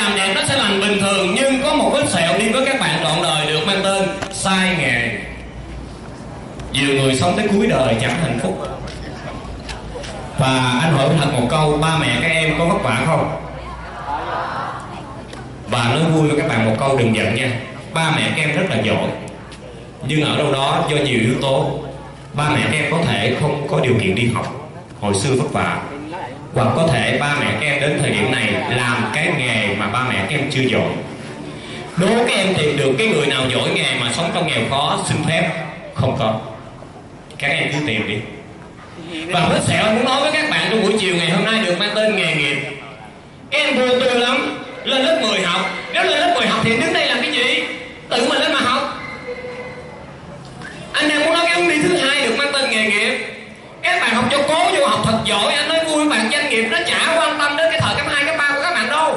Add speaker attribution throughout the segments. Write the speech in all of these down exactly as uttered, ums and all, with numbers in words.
Speaker 1: làm đẹp nó sẽ lành bình thường, nhưng có một vết sẹo đi với các bạn trọn đời được mang tên sai nghề. Nhiều người sống tới cuối đời chẳng hạnh phúc. Và anh hỏi thật một câu, ba mẹ các em có vất vả không? Và nói vui với các bạn một câu, đừng giận nha. Ba mẹ các em rất là giỏi, nhưng ở đâu đó do nhiều yếu tố, ba mẹ các em có thể không có điều kiện đi học hồi xưa vất vả, hoặc có thể ba mẹ các em đến thời điểm này làm cái nghề mà ba mẹ các em chưa giỏi. Đố các em tìm được cái người nào giỏi nghề mà sống trong nghèo khó xin phép? Không có. Các em cứ tìm đi. Và vết sẹo anh muốn nói với các bạn trong buổi chiều ngày hôm nay được mang tên nghề nghiệp. Các em vô tư lắm, lên lớp mười học. Nếu lên lớp mười học thì đứng đây làm cái gì? Tự mình lên mà học. Anh đang muốn nói cái hướng đi thứ hai được mang tên nghề nghiệp. Các bạn học cho cố vô học thật giỏi. Anh nói vui với bạn, doanh nghiệp nó chả quan tâm đến cái thời cấp hai, cấp ba của các bạn đâu.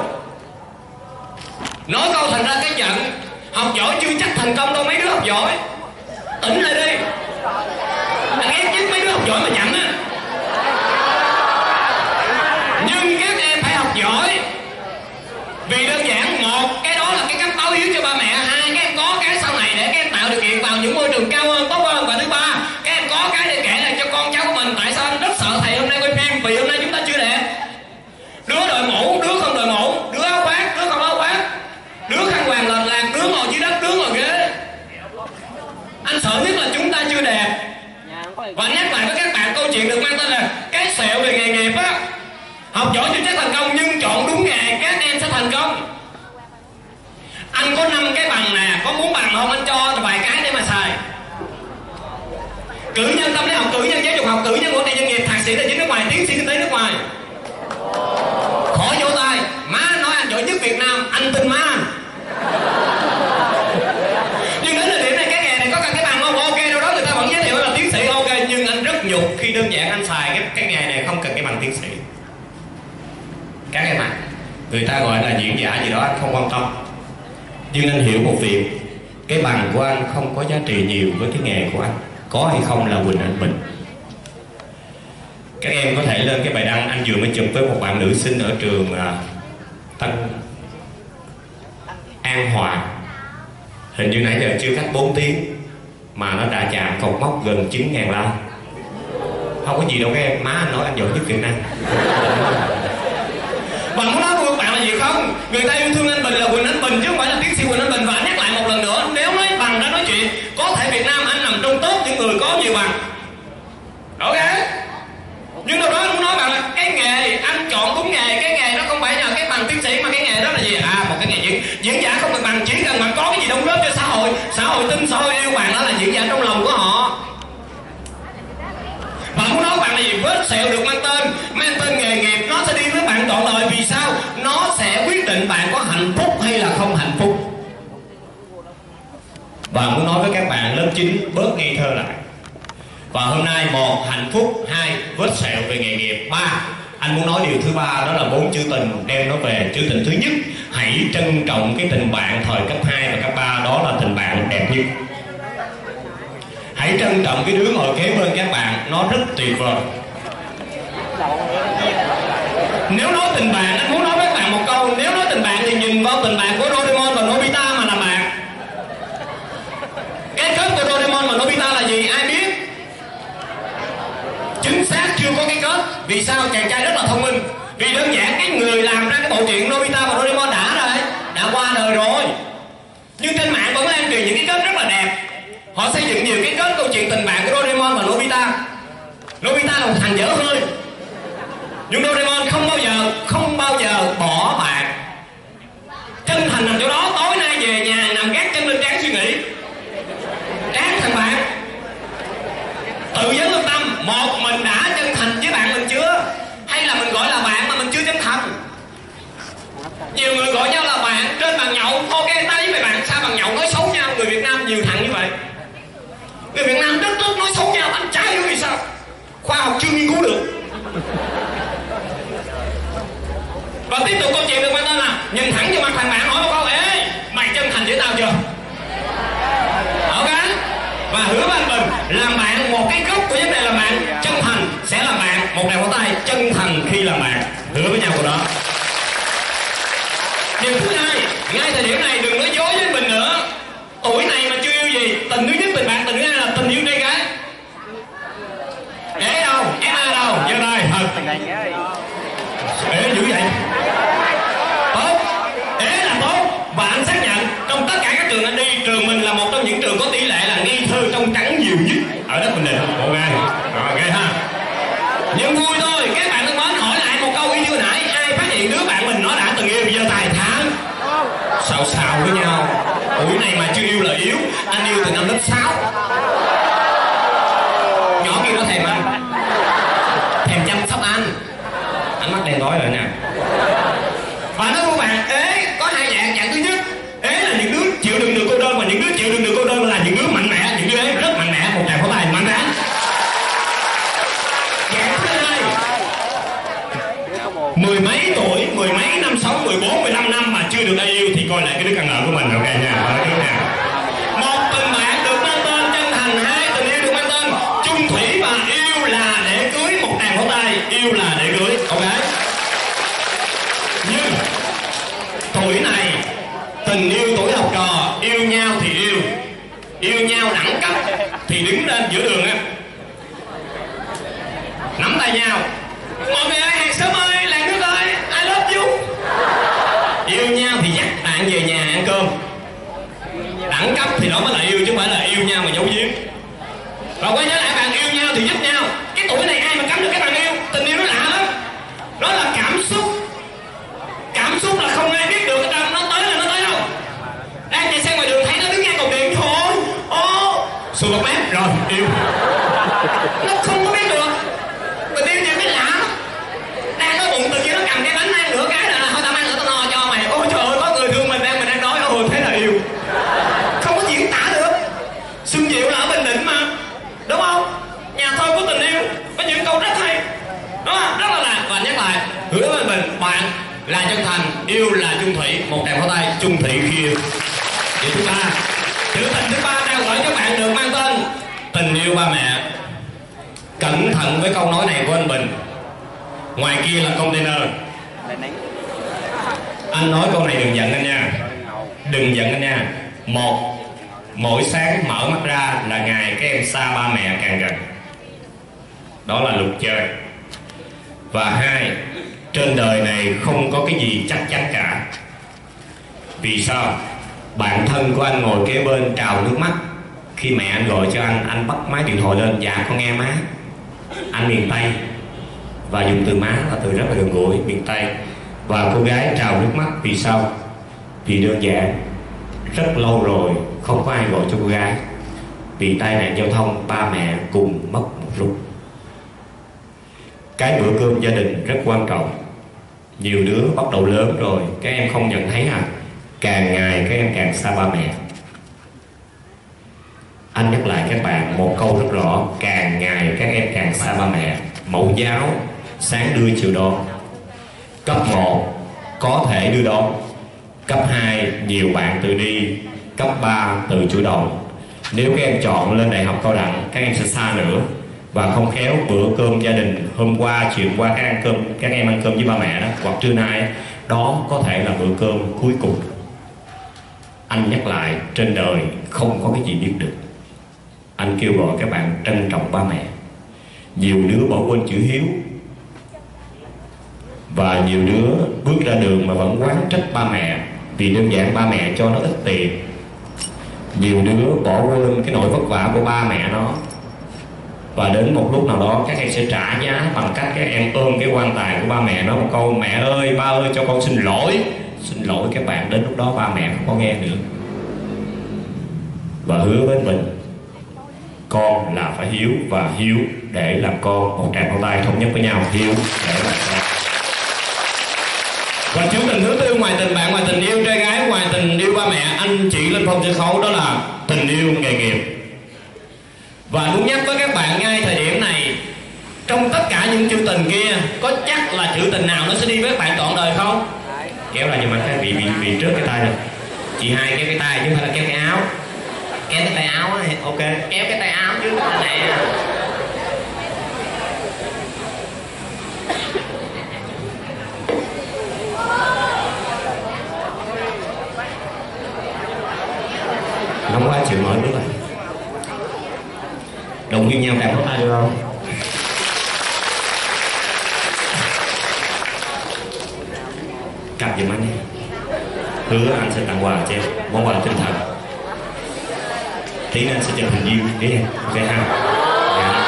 Speaker 1: Nói câu thành ra cái giận. Học giỏi chưa chắc thành công đâu mấy đứa học giỏi. Tỉnh lại đi. Thằng ép chứ mấy đứa học giỏi mà chậm á. Nhưng các em phải học giỏi. Vì đơn giản, một, cái đó là cái cấp báo hiếu cho ba mẹ. Hai, các em có cái sau này để các em tạo điều kiện vào những môi trường cao hơn, tốt hơn. Và thứ ba, các em có cái để kể lại cho con cháu của mình. Tại sao anh rất sợ thầy hôm nay quay phim? Vì hôm nay chúng ta chưa đẹp. Đứa đội mũ, đứa không đội mũ, đứa áo khoác, đứa không áo khoác, đứa khăn hoàng lệch lạc, đứa ngồi dưới đất, đứa ngồi ghế. Anh sợ nhất là chúng ta chưa đẹp. Và nhắc lại với các bạn câu chuyện được mang tên là cái sẹo về nghề nghiệp á. Học giỏi chưa chắc thành công, nhưng chọn đúng nghề các em sẽ thành công. Anh có năm cái bằng nè, có muốn bằng không? Anh cho vài cái để mà xài. Cử nhân tâm lý học, cử nhân giáo dục học, cử nhân quản trị doanh nghiệp, thạc sĩ tài chính nước ngoài, tiến sĩ kinh tế nước ngoài. Khỏi vỗ tay. Má nói anh giỏi nhất Việt Nam, anh tin má anh. Nhưng đến thời điểm này cái nghề này có cần cái bằng không? Ok, đâu đó người ta vẫn giới thiệu là tiến sĩ, ok. Nhưng anh rất nhục khi đơn giản anh xài cái, cái nghề này không cần cái bằng tiến sĩ. Các em ạ, à, người ta gọi là diễn giả gì đó anh không quan tâm. Nhưng anh hiểu một việc, cái bằng của anh không có giá trị nhiều với cái nghề của anh. Có hay không là Quỳnh Anh Bình. Các em có thể lên cái bài đăng anh vừa mới chụp với một bạn nữ sinh ở trường uh, Tân An Hòa. Hình như nãy giờ chưa cách bốn tiếng mà nó đã chạm cột mốc gần chín ngàn like. Không có gì đâu các em, má anh nói anh giỏi nhất Việt Nam. Và muốn nói với các bạn là gì không? Người ta yêu thương anh Bình là Quỳnh Anh Bình chứ không phải là tiến sĩ Quỳnh Anh Bình. Và nhắc lại một lần nữa, nếu nói bằng ra nói chuyện, có thể Việt Nam anh nằm trong top những người có nhiều bằng. Ok. Nhưng đâu đó anh muốn nói bạn là cái nghề, anh chọn đúng nghề. Cái nghề nó không phải nhờ cái bằng tiến sĩ, mà cái nghề đó là gì? À, một cái nghề diễn diễn giả không cần bằng, chỉ cần bạn có cái gì đóng góp cho xã hội. Xã hội tin, xã hội yêu bạn, đó là diễn giả trong lòng của họ. Và muốn nói bạn là gì? Vết sẹo được mang tên mang tên nghề nghiệp, nó sẽ đi với bạn trọn đời. Vì sao? Nó sẽ quyết định bạn có hạnh phúc hay là không hạnh phúc. Và muốn nói với các bạn lớp chín bớt ngây thơ lại. Và hôm nay một, hạnh phúc. Hai, vết sẹo về nghề nghiệp. Ba, anh muốn nói điều thứ ba, đó là bốn chữ tình, đem nó về. Chữ tình thứ nhất, hãy trân trọng cái tình bạn thời cấp hai và cấp ba. Đó là tình bạn đẹp nhất. Hãy trân trọng cái đứa ngồi kế bên các bạn, nó rất tuyệt vời. Nếu nói tình bạn, anh muốn nói với các bạn một câu. Nếu nói tình bạn thì nhìn vào tình bạn của Doraemon và Nobita mà làm bạn. Cái kết của Doraemon và Nobita là gì? Ai biết? Chính xác chưa có cái kết. Vì sao? Chàng trai rất là thông minh. Vì đơn giản cái người làm ra cái bộ truyện Nobita và Doraemon đã rồi, đã qua đời rồi. Nhưng trên mạng vẫn lan truyền những cái kết rất là đẹp. Họ xây dựng nhiều cái kết câu chuyện tình bạn của Doraemon và Nobita. Nobita là một thằng dở hơi, nhưng Doraemon không bao giờ không bao giờ bỏ bạn. Chân thành nằm chỗ đó, tối nay về nhà nằm gác chân lên trán suy nghĩ. Trán thằng bạn tự vấn lương tâm, một mình đã chân thành với bạn mình chưa, hay là mình gọi là bạn mà mình chưa chân thành. Nhiều người gọi nhau là bạn trên bàn nhậu. Ok, ta với mày bạn sao bàn nhậu nói xấu nhau. Người Việt Nam nhiều thằng như vậy. Người Việt Nam rất tốt nói xấu nhau, anh trái hiểu vì sao? Khoa học chưa nghiên cứu được. Và tiếp tục câu chuyện được mang tên là nhìn thẳng vào mặt thằng bạn hỏi một câu: ê, mày chân thành với tao chưa? Ok. Và hứa với anh Bình làm bạn, một cái gốc của vấn đề làm bạn chân thành sẽ làm bạn. Một đèn vỗ tay chân thành khi làm bạn. Hứa với nhau của đó. Điều thứ hai, ngay thời điểm này đừng nói dối với mình nữa. Tuổi này mà chưa yêu gì, tình thứ nhất tình bạn, tình thứ hai là tình yêu trai gái. Ế đâu, em ai đâu, giơ tay thật. Ế dữ vậy. Tốt, ế là tốt. Và anh xác nhận trong tất cả các trường anh đi, trường mình là một trong những trường có tỷ lệ là nghi thơ trong trắng nhiều nhất ở đất Bình Định. Ok, ok ha. Nhưng vui thôi, các bạn thân mến, hỏi lại một câu y như nãy, ai phát hiện đứa bạn mình nó đã từng yêu giờ tài thắng xào xào với nhau. Tuổi này mà chưa yêu là yếu. Anh yêu từ năm lớp sáu. Nhỏ kia nó thèm anh, thèm chăm sóc anh. Anh mắt đen tối rồi nè. Và nói các bạn, ế có hai dạng. Dạng thứ nhất, ế là những đứa chịu đựng được cô đơn, và những đứa chịu đựng được cô đơn là những đứa mạnh mẽ. Những đứa ế rất mạnh mẽ. Một tràng pháo tay mạnh mẽ. Dạng thứ hai, mười mấy tuổi, mười mấy năm sống, mười bốn, mười lăm năm mà chưa được ai yêu thì coi lại cái đứa căn nợ của mình. Ok nha, ở cái nào. Một tình bạn được mang tên chân thành, hai tình yêu được mang tên chung thủy, và yêu là để cưới. Một tràng pháo tay, yêu là để cưới. Ok. Nhưng tuổi này, tình yêu tuổi học trò, yêu nhau thì yêu, yêu nhau đẳng cấp thì đứng lên giữa đường á, nắm tay nhau. Mọi người ơi, hàng xóm ơi, làng nước ơi, I love you. Yêu nhau thì dắt bạn về nhà ăn cơm. Đẳng cấp thì đó mới là yêu, chứ không phải là yêu nhau mà giấu giếm. Và quay nhớ lại, bạn yêu nhau thì giúp nhau. Cái tuổi này ai mà cắm được các bạn yêu? Tình yêu nó lạ lắm. Nó là cảm xúc. Cảm xúc là không ai biết được ở trong nó tới là nó tới đâu. Đang chạy xe ngoài đường thấy nó đứng ngang cầu điện thôi, ô sùi bọt mép rồi yêu. Nó không có biết được. Tình yêu nhiều cái lạ lắm. Đang nói bụng tự nhiên nó cầm cái bánh ăn nửa cái là thôi tao ăn nữa tao no cho mày. Ôi trời ơi, có người thương mình đang mình đang đói. Ôi thế là yêu. Không có diễn tả được. Xuân Diệu là ở Bình Định mà, đúng không? Nhà thơ của tình yêu có những câu rất hay, đúng không? Rất là lạc. Và nhắc lại, hứa với mình, bạn là chân thành, yêu là chung thủy. Một tràng pháo tay, chung thủy kia. Điều thứ ba, chữ tình thứ ba đang gọi các bạn được mang tên tình yêu ba mẹ. Cẩn thận với câu nói này của anh Bình. Ngoài kia là container. Anh nói câu này đừng giận anh nha. Đừng giận anh nha. Một, mỗi sáng mở mắt ra là ngày các em xa ba mẹ càng gần. Đó là luật chơi. Và hai, trên đời này không có cái gì chắc chắn cả. Vì sao? Bạn thân của anh ngồi kế bên trào nước mắt khi mẹ anh gọi cho anh. Anh bắt máy điện thoại lên, dạ con nghe má. Anh miền Tây và dùng từ má là từ rất là gần gũi, miền Tây. Và cô gái trào nước mắt vì sao? Vì đơn giản, rất lâu rồi không có ai gọi cho cô gái. Vì tai nạn giao thông ba mẹ cùng mất một lúc. Cái bữa cơm gia đình rất quan trọng. Nhiều đứa bắt đầu lớn rồi, các em không nhận thấy à? Càng ngày các em càng xa ba mẹ. Anh nhắc lại các bạn một câu rất rõ. Càng ngày các em càng xa ba mẹ. Mẫu giáo sáng đưa chiều đón. Cấp một có thể đưa đón. Cấp hai nhiều bạn tự đi. Cấp ba tự chủ động. Nếu các em chọn lên đại học cao đẳng, các em sẽ xa nữa. Và không khéo bữa cơm gia đình hôm qua, chiều qua các ăn cơm, các em ăn cơm với ba mẹ đó, hoặc trưa nay, đó có thể là bữa cơm cuối cùng. Anh nhắc lại, trên đời không có cái gì biết được. Anh kêu gọi các bạn trân trọng ba mẹ. Nhiều đứa bỏ quên chữ hiếu. Và nhiều đứa bước ra đường mà vẫn oán trách ba mẹ vì đơn giản ba mẹ cho nó ít tiền. Nhiều đứa bỏ quên cái nỗi vất vả của ba mẹ nó. Và đến một lúc nào đó các em sẽ trả giá bằng cách các em ôm cái quan tài của ba mẹ nó một câu: mẹ ơi, ba ơi, cho con xin lỗi. Xin lỗi các bạn, đến lúc đó ba mẹ không có nghe nữa. Và hứa với mình, con là phải hiếu, và hiếu để làm con. Một tràng pháo tay thống nhất với nhau, hiếu để làm con. Và chữ tình thứ tư, ngoài tình bạn, ngoài tình yêu trai gái, ngoài tình yêu ba mẹ, anh chỉ lên phong sân khấu, đó là tình yêu nghề nghiệp. Và muốn nhắc với các bạn ngay thời điểm này, trong tất cả những chữ tình kia, có chắc là chữ tình nào nó sẽ đi với các bạn trọn đời không? Kéo lại, nhưng mà cái bị bị bị trước cái tay này. Chị hai kéo cái tay chứ không phải là kéo cái áo. Kéo cái tay áo này, ok, kéo cái tay áo chứ này.
Speaker 2: có tay được không?
Speaker 1: Cặp giùm anh nhé. Hứa anh sẽ tặng quà cho em, món quà tinh thần. Tí nữa anh sẽ chụp hình riêng để em, ok ha? Dạ.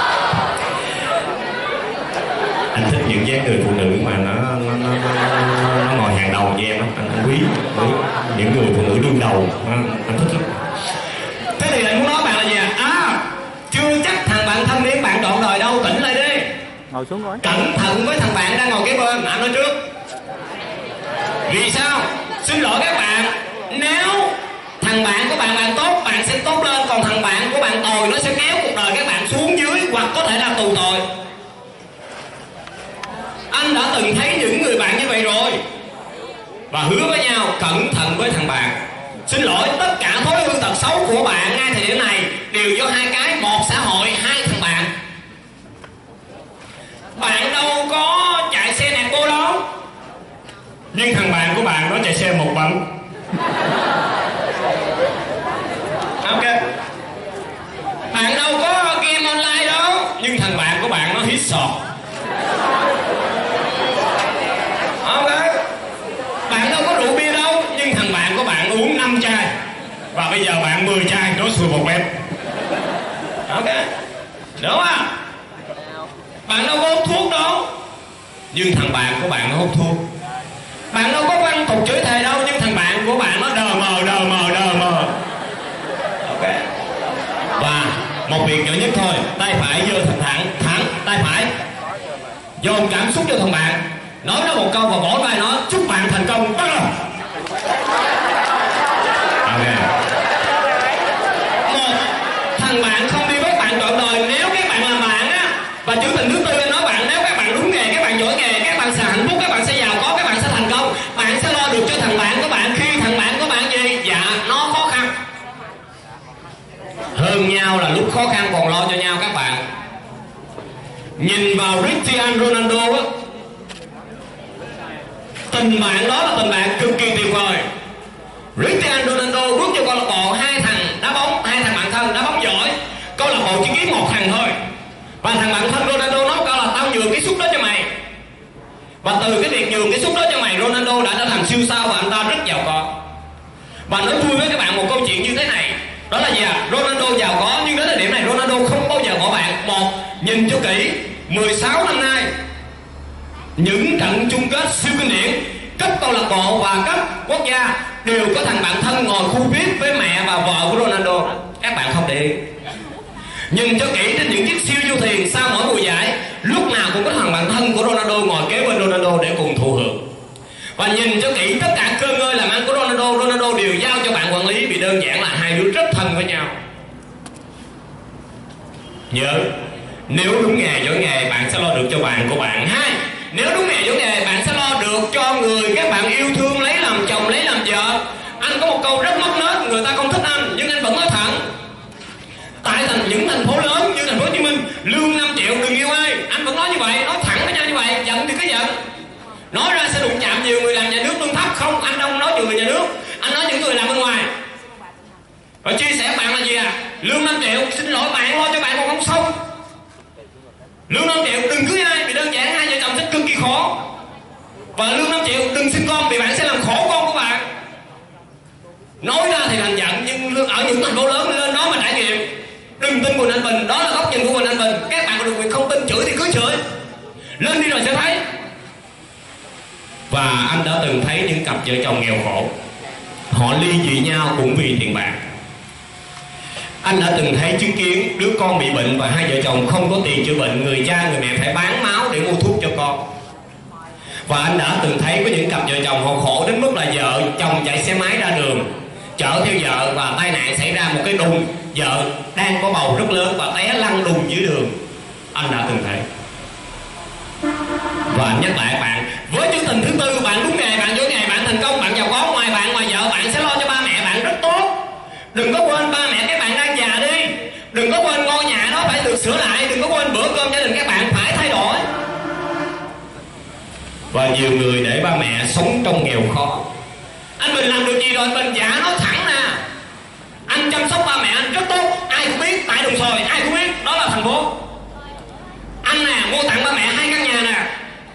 Speaker 1: Anh thích những dáng người phụ nữ mà nó nó, nó, nó, nó ngồi hàng đầu với em đó. Anh, anh quý, quý những người phụ nữ đương đầu, anh, anh thích lắm. Thế thì anh muốn nói bạn là gì à? À, chưa chắc thằng bạn thân niên bạn trọn đời đâu, tỉnh lại đi.
Speaker 2: Ngồi xuống rồi.
Speaker 1: Cẩn thận với thằng bạn đang ngồi kế bên, anh nói trước. Vì sao? Xin lỗi các bạn, nếu thằng bạn của bạn bạn tốt, bạn sẽ tốt lên. Còn thằng bạn của bạn tồi, nó sẽ kéo cuộc đời các bạn xuống dưới, hoặc có thể là tù tội. Anh đã từng thấy những người bạn như vậy rồi, và hứa với nhau cẩn thận với thằng bạn. Xin lỗi, tất cả thói hư tật xấu của bạn ngay thời điểm này đều do hai cái: một xã hội, hai thằng bạn. Bạn đâu có chạy xe nẹt bô đâu, nhưng thằng bạn của bạn nó chạy xe một bánh. Ok. Bạn đâu có game online đâu, nhưng thằng bạn của bạn nó hít sọt. Ok. Bạn đâu có rượu bia đâu, nhưng thằng bạn của bạn uống năm chai, và bây giờ bạn mười chai, nó sùi một bếp. Ok. Đúng không? Bạn đâu có hút thuốc đâu, nhưng thằng bạn của bạn nó hút thuốc. Bạn đâu có văn tục chửi thề đâu, nhưng thằng bạn của bạn nó đờ mờ, đờ mờ, đờ mờ. Ok. Và một việc nhỏ nhất thôi, tay phải giơ thật thẳng, thẳng, tay phải dồn cảm xúc cho thằng bạn, nói nó một câu và vỗ vai nó: chúc bạn thành công. Bắt đầu. Ok. Một, thằng bạn không đi với bạn trọn đời. Nếu các bạn làm bạn á, và chữ tình thứ tư anh nói bạn, nếu các bạn đúng nghề, các bạn giỏi nghề, các bạn sẽ hạnh phúc, các bạn sẽ giàu có, các bạn sẽ thành công, bạn sẽ lo được cho thằng bạn của bạn khi thằng bạn của bạn gì? Dạ, nó khó khăn. Hơn nhau là lúc khó khăn còn lo cho nhau các bạn. Nhìn vào Cristiano Ronaldo á, tình bạn đó là tình bạn cực kỳ tuyệt vời. Cristiano Ronaldo bước cho câu lạc bộ hai thằng đá bóng, hai thằng bạn thân đá bóng giỏi, câu lạc bộ chỉ kiếm một thằng thôi, và thằng bạn thân Ronaldo nói câu là tao nhường cái suất đó cho mày. Và từ cái việc nhường cái suất đó cho mày, Ronaldo đã trở thành siêu sao và anh ta rất giàu có. Và nói vui với các bạn một câu chuyện như thế này, đó là gì à? Ronaldo giàu có, nhưng đến thời điểm này Ronaldo không bao giờ bỏ bạn. Một, nhìn cho kỹ, mười sáu năm nay những trận chung kết siêu kinh điển cấp câu lạc bộ và cấp quốc gia đều có thằng bạn thân ngồi khu vê i pê với mẹ và vợ của Ronaldo. Các bạn không để ý. Nhìn cho kỹ trên những chiếc siêu du thuyền sau mỗi mùa giải, lúc nào cũng có thằng bạn thân của Ronaldo ngồi kế bên Ronaldo để cùng thụ hưởng. Và nhìn cho kỹ tất cả cơ ngơi làm ăn của Ronaldo, Ronaldo đều giao cho bạn quản lý, vì đơn giản là hai đứa rất thân với nhau. Nhớ, nếu đúng nghề giỏi nghề, bạn sẽ lo được cho bạn của bạn. Hai, nếu đúng nghề giỏi nghề, bạn sẽ lo được cho người các bạn yêu thương lấy làm chồng, lấy làm vợ. Anh có một câu rất mất nết, người ta không thích anh, nhưng anh vẫn nói thẳng. Tại thành những thành phố lớn như thành phố Hồ Chí Minh, lương năm triệu đừng yêu ai. Anh vẫn nói như vậy, nói thẳng với nhau như vậy. Giận thì cứ giận, nói ra sẽ đụng chạm nhiều người làm nhà nước lương thấp. Không, anh không nói nhiều người nhà nước, anh nói những người làm bên ngoài. Và chia sẻ bạn là gì à? Lương năm triệu, xin lỗi bạn lo cho bạn còn không xong. Lương năm triệu đừng cưới ai, vì đơn giản hai vợ chồng sẽ cực kỳ khó. Và lương năm triệu đừng sinh con, vì bạn sẽ làm khổ con của bạn. Nói ra thì thành giận, nhưng ở những thành phố lớn lên đó mà trải nghiệm. Đừng tin Quỳnh Anh Bình, đó là góc nhìn của Quỳnh Anh Bình. Các bạn có được quyền không tin, chửi thì cứ chửi, lên đi rồi sẽ thấy. Và anh đã từng thấy những cặp vợ chồng nghèo khổ, họ ly dị nhau cũng vì tiền bạc. Anh đã từng thấy chứng kiến đứa con bị bệnh và hai vợ chồng không có tiền chữa bệnh, người cha người mẹ phải bán máu để mua thuốc cho con. Và anh đã từng thấy có những cặp vợ chồng họ khổ đến mức là vợ chồng chạy xe máy ra đường chở theo vợ và tai nạn xảy ra một cái đùng, vợ đang có bầu rất lớn và té lăn đùng dưới đường. Anh đã từng thấy. Và anh nhắc lại bạn, với chữ tình thứ tư, bạn đúng nghề, bạn giỏi nghề, bạn thành công, bạn giàu có, ngoài bạn ngoài vợ, bạn sẽ lo cho ba mẹ bạn rất tốt. Đừng có quên ba mẹ các bạn đang già đi. Đừng có quên ngôi nhà đó phải được sửa lại. Đừng có quên bữa cơm gia đình các bạn phải thay đổi. Và nhiều người để ba mẹ sống trong nghèo khó. Anh Bình làm được gì rồi? Anh Bình dạ nói thẳng nè, anh chăm sóc ba mẹ anh rất tốt, ai cũng biết, tại Đồng Xoài ai cũng biết. đó là thành phố. Anh nè mua tặng ba mẹ hai căn nhà nè.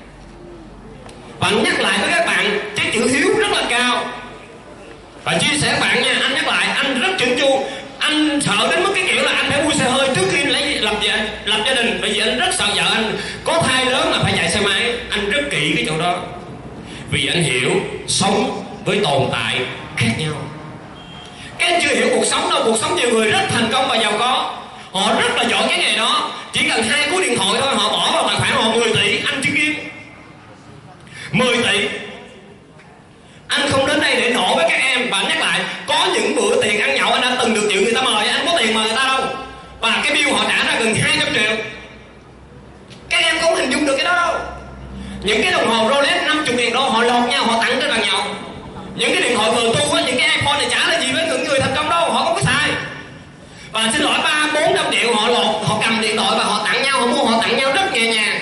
Speaker 1: Và nhắc lại với các bạn, cái chữ hiếu rất là cao. Và chia sẻ các bạn nha, anh nhắc lại, anh rất chỉnh chu. Anh sợ đến mức cái kiểu là anh phải mua xe hơi trước khi lấy lập gia, lập gia đình. Bởi vì anh rất sợ vợ anh có thai lớn mà phải chạy xe máy. Anh rất kỹ cái chỗ đó. Vì anh hiểu sống với tồn tại khác nhau. Các anh chưa hiểu cuộc sống đâu. Cuộc sống nhiều người rất thành công và giàu có, họ rất là giỏi cái nghề đó. Chỉ cần hai cú điện thoại thôi, họ bỏ vào tài khoản họ mười tỷ. Anh chứng kiến mười tỷ. Anh không đến đây để nổ với các em. Và nhắc lại, có những bữa tiền ăn nhậu anh đã từng được chịu người ta mời. Anh có tiền mời người ta đâu. Và cái bill họ trả ra gần hai trăm triệu. Các em không hình dung được cái đó đâu. Những cái đồng hồ Rolex năm mươi ngàn đô họ lột nhau, họ tặng trên bàn nhậu. Những cái điện thoại vừa tu á, những cái iPhone này chả là gì với những người thành công đâu. Họ không có xài. Và xin lỗi, ba bốn trăm triệu họ lột, họ cầm điện thoại và họ tặng nhau, họ mua họ tặng nhau rất nhẹ nhàng.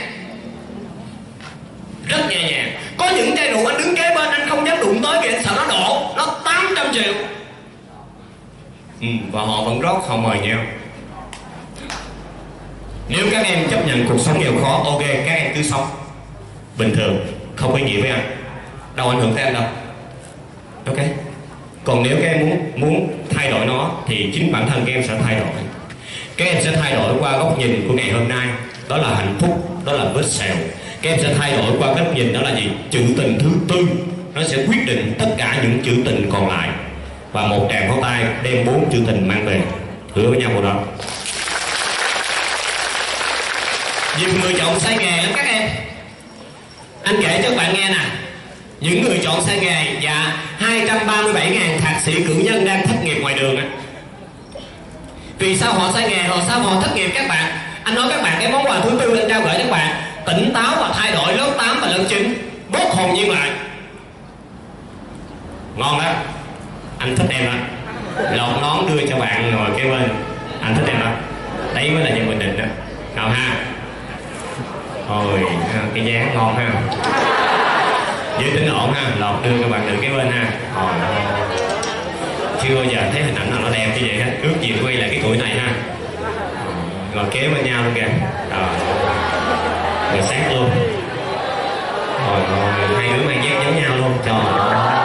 Speaker 1: Rất nhẹ nhàng. Có những chai rượu anh đứng kế bên anh không dám đụng tới kìa, anh sợ nó đổ. Nó tám trăm triệu. Ừ, và họ vẫn rót, họ mời nhau. Nếu các em chấp nhận cuộc sống nghèo khó, ok, các em cứ sống bình thường, không có nghĩa với anh, đâu ảnh hưởng tới anh đâu. Ok. Còn nếu các em muốn muốn thay đổi nó thì chính bản thân các em sẽ thay đổi. Các em sẽ thay đổi qua góc nhìn của ngày hôm nay, đó là hạnh phúc, đó là vết sẹo. Các em sẽ thay đổi qua góc nhìn, đó là gì? Chữ tình thứ tư. Nó sẽ quyết định tất cả những chữ tình còn lại. Và một tràng pháo tay đem bốn chữ tình mang về. Hứa với nhau một đó. Nhiều người chọn sai nghề lắm các em. Anh kể cho các bạn nghe nè. Những người chọn sai nghề, dạ hai trăm ba mươi bảy ngàn thạc sĩ cử nhân đang thất nghiệp ngoài đường á. Vì sao họ sai nghề, họ sao họ thất nghiệp các bạn? Anh nói các bạn cái món quà thứ tư anh trao gửi các bạn: tỉnh táo và thay đổi lớp tám và lớp chín. Bớt hồn nhiên lại. Ngon đó. Anh thích em đó. Lột nón đưa cho bạn ngồi kế bên. Anh thích em đó. Đấy mới là nhân Bình Định đó. Nào ha. Ôi, cái dáng ngon ha. Giữ tính ổn ha. Lột đưa cho bạn đừng kế bên ha. Ôi, chưa bao giờ thấy hình ảnh nào nó đẹp như vậy hết. Ước gì quay lại cái tuổi này ha. Ngồi kế bên nhau luôn kìa. Rồi. Rồi sát luôn. Rồi, rồi hai đứa mang dép giống nhau luôn. Trời ơi.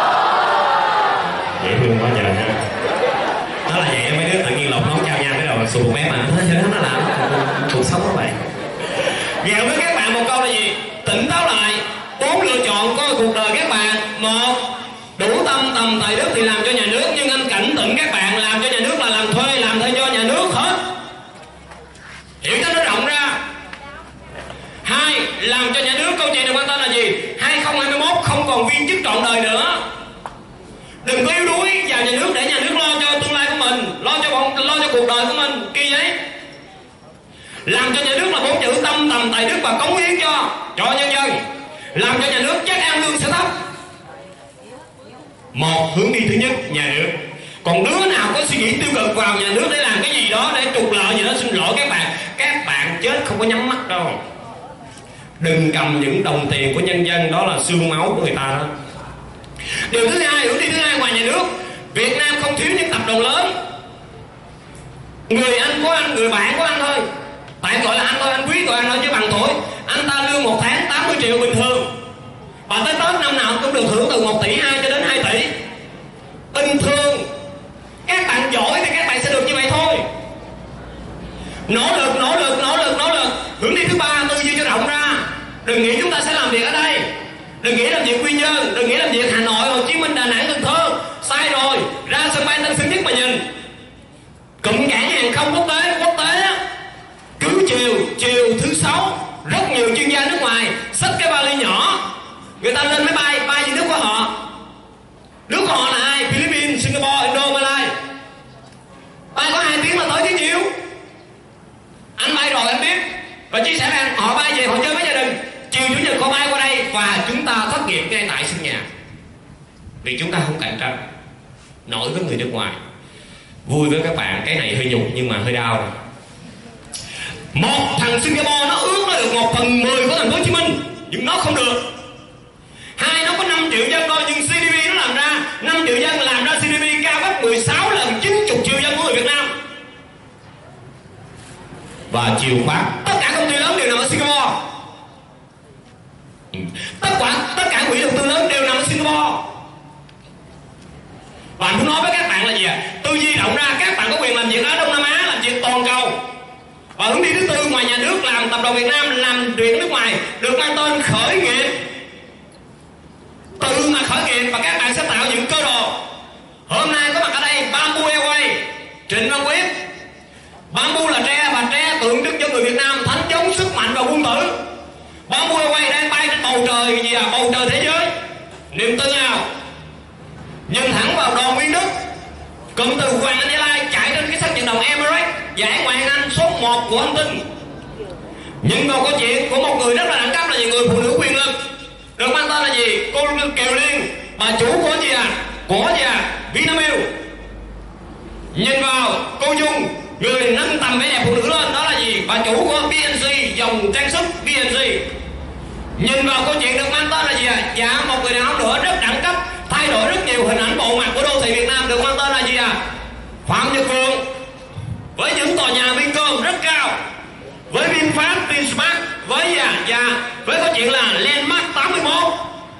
Speaker 1: Dễ thương quá trời ha. Đó là vậy, mấy đứa tự nhiên lột nón trao nhau cái đầu sụp một mép mà nó thế nó làm cuộc sống đó vậy. Gẹo với các bạn một câu là gì? Tỉnh táo lại. Bốn lựa chọn có cuộc đời các bạn. Một, đủ tâm tầm tài đức thì làm cho nhà nước, nhưng anh cảnh tỉnh các bạn, làm cho nhà nước là làm thuê, làm thuê cho nhà nước hết. Hiểu cho nó rộng ra. Hai, làm cho nhà nước, câu chuyện được quan tâm là gì? hai không hai mốt không còn viên chức trọn đời nữa. Đừng có yếu đuối vào nhà nước để nhà nước lo cho tương lai của mình, lo cho bọn, lo cho cuộc đời của mình. Kỳ vậy. Làm cho nhà nước là bốn chữ tâm tầm tài đức và cống hiến cho cho nhân dân. Làm cho nhà nước chắc ăn lương sẽ thấp. Một hướng đi thứ nhất, nhà nước. Còn đứa nào có suy nghĩ tiêu cực vào nhà nước để làm cái gì đó, để trục lợi gì đó, xin lỗi các bạn, các bạn chết không có nhắm mắt đâu. Đừng cầm những đồng tiền của nhân dân, đó là xương máu của người ta đó. Điều thứ hai, hướng đi thứ hai ngoài nhà nước, Việt Nam không thiếu những tập đoàn lớn. Người anh của anh, người bạn của anh thôi, tại gọi là anh thôi, anh quý gọi anh thôi chứ bằng tuổi. Anh ta lương một tháng tám mươi triệu bình thường, và tới Tết năm nào cũng được thưởng từ một tỷ hai cho đến hai tỷ. Bình thường. Các bạn giỏi thì các bạn sẽ được như vậy thôi. Nỗ lực, nỗ lực, nỗ lực, nỗ lực. Hướng đi thứ ba, tư duy cho rộng ra. Đừng nghĩ chúng ta sẽ làm việc ở đây. Đừng nghĩ làm việc Quy Nhơn, đừng nghĩ làm việc Hà Nội, Hồ Chí Minh, Đà Nẵng, Cần Thơ. Sai rồi. Ra sân bay Tân Sơn Nhất mà nhìn. Cụm cảng hàng không quốc tế, quốc tế á, cứ chiều, chiều thứ sáu, rất nhiều chuyên gia nước ngoài xách cái vali nhỏ, người ta lên máy bay, bay về nước của họ. Nước của họ là ai? Philippines, Singapore, Indo, Malay. Bay có hai tiếng là tới tiếng nhiêu. Anh bay rồi anh biết. Và chia sẻ rằng họ bay về họ chơi với gia đình. Chiều chủ nhật họ bay qua đây và chúng ta thất nghiệp ngay tại sân nhà. Vì chúng ta không cạnh tranh nổi với người nước ngoài. Vui với các bạn, cái này hơi nhục nhưng mà hơi đau rồi. Một thằng Singapore nó ước nó được một phần mười của thành phố Hồ Chí Minh, nhưng nó không được. Hai, nó có năm triệu dân thôi, nhưng giê đê pê nó làm ra năm triệu dân làm ra giê đê pê cao gấp mười sáu lần chín mươi triệu dân của người Việt Nam. và chìa khóa. Tất cả công ty lớn đều nằm ở Singapore. Tất cả tất cả quỹ đầu tư lớn đều nằm ở Singapore. Và muốn nói với các bạn là gì ạ? Tư duy rộng ra, các bạn có quyền làm việc ở Đông Nam Á, làm việc toàn cầu. Và hướng đi thứ tư, ngoài nhà nước làm tập đoàn Việt Nam làm việc nước ngoài, được mang tên khởi nghiệp. Tự mà khởi nghiệp và các bạn sẽ tạo những cơ đồ. Hôm nay có mặt ở đây Bamboo Airways, Trịnh Văn Quyết. Bamboo là tre và tre tượng trưng cho người Việt Nam thánh giống sức mạnh và quân tử. Bamboo Airways đang bay trên bầu trời gì à? Bầu trời thế giới. Niềm tự hào. Nhìn thẳng vào đòn Nguyên Đức, cụm từ Hoàng Anh Gia Lai chạy trên cái sân vận động Emirates, giải Ngoại hạng Anh số một của hành tinh. Nhìn vào câu chuyện của một người rất là đẳng cấp là gì? Người phụ nữ quyền lực, được mang tên là gì? Cô Kiều Liên, bà chủ của gì à? Của gì à? Vinamilk. Nhìn vào cô Dung, người nâng tầm vẻ đẹp phụ nữ lên, đó là gì? Bà chủ của bê en xê, dòng trang sức bê en xê. Nhìn vào câu chuyện được mang tên là gì à? Dạ, một người đàn ông nữa rất đẳng cấp, thay đổi rất nhiều hình ảnh bộ mặt của đô thị Việt Nam, được mang tên là gì à? Phạm Nhật Vượng, với những tòa nhà Vincom rất cao, với VinFast, VinSmart, với à, và với câu chuyện là Landmark tám mươi mốt.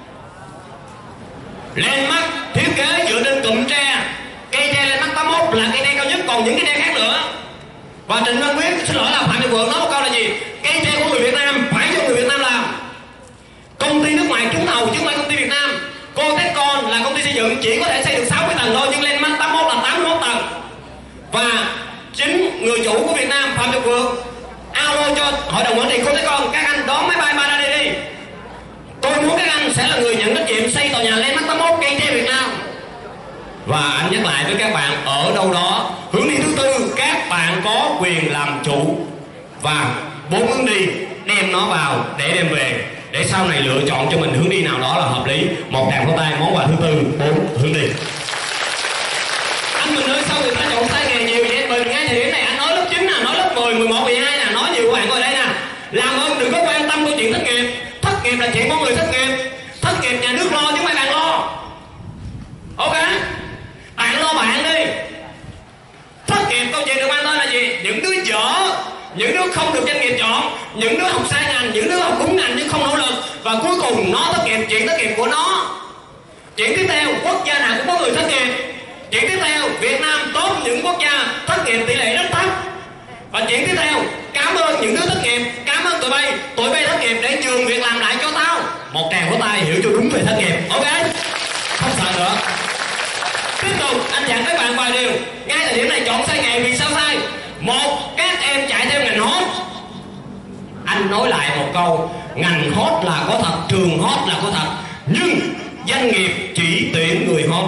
Speaker 1: Landmark thiết kế dựa trên cụm tre, cây tre Landmark tám mươi mốt là cây tre cao nhất, còn những cây tre khác nữa. Và Trịnh Văn Quyết, xin lỗi là Phạm Nhật Vượng nói một câu là gì? Cây tre của người Việt Nam phải cho người Việt Nam làm. Công ty nước ngoài trúng thầu chứ không phải công ty Việt Nam. Cotecon là công ty xây dựng chỉ có thể xây được sáu mươi tầng thôi, nhưng Landmark tám mươi mốt là tám mươi mốt tầng. Và chính người chủ của Việt Nam Phạm Nhật Vượng alo cho hội đồng quản trị Cotecon: các anh đón máy bay ba ra đây đi, tôi muốn các anh sẽ là người nhận trách nhiệm xây tòa nhà Landmark tám mươi mốt cây tre Việt Nam. Và anh nhắc lại với các bạn, ở đâu đó hướng đi thứ tư, các bạn có quyền làm chủ và bốn hướng đi đem nó vào để đem về, để sau này lựa chọn cho mình hướng đi nào đó là hợp lý. Một tràng pháo tay, món quà thứ tư, bốn hướng đi. Anh Bình ơi, sao người ta chọn sai nghề nhiều vậy anh Bình? Ngay thời điểm này anh nói lớp chín nè, nói lớp mười, mười một, mười hai nè, nói nhiều bạn ngồi đây nè. Làm ơn đừng có quan tâm câu chuyện thất nghiệp. Thất nghiệp là chuyện của người thất nghiệp. Thất nghiệp nhà nước lo chứ không phải bạn lo. Ok? Bạn lo bạn đi. Thất nghiệp câu chuyện được mang tên là gì? Những đứa dở, những đứa không được doanh nghiệp chọn, những đứa học sai ngành, những đứa học đúng ngành nhưng không nỗ lực, và cuối cùng nó thất nghiệp. Chuyện thất nghiệp của nó. Chuyện tiếp theo, quốc gia nào cũng có người thất nghiệp. Chuyện tiếp theo, Việt Nam tốt những quốc gia thất nghiệp tỷ lệ rất thấp. Và chuyện tiếp theo, cảm ơn những đứa thất nghiệp, cảm ơn tụi bay, tụi bay thất nghiệp để nhường việc làm lại cho tao. Một tràng vỗ tay hiểu cho đúng về thất nghiệp. Ok, không sợ nữa. Tiếp tục anh dặn các bạn vài điều. Ngay thời điểm này chọn sai nghề vì sao sai? Một, các em chạy theo ngành hot. Anh nói lại một câu, ngành hot là có thật, trường hot là có thật, nhưng doanh nghiệp chỉ tuyển người hot.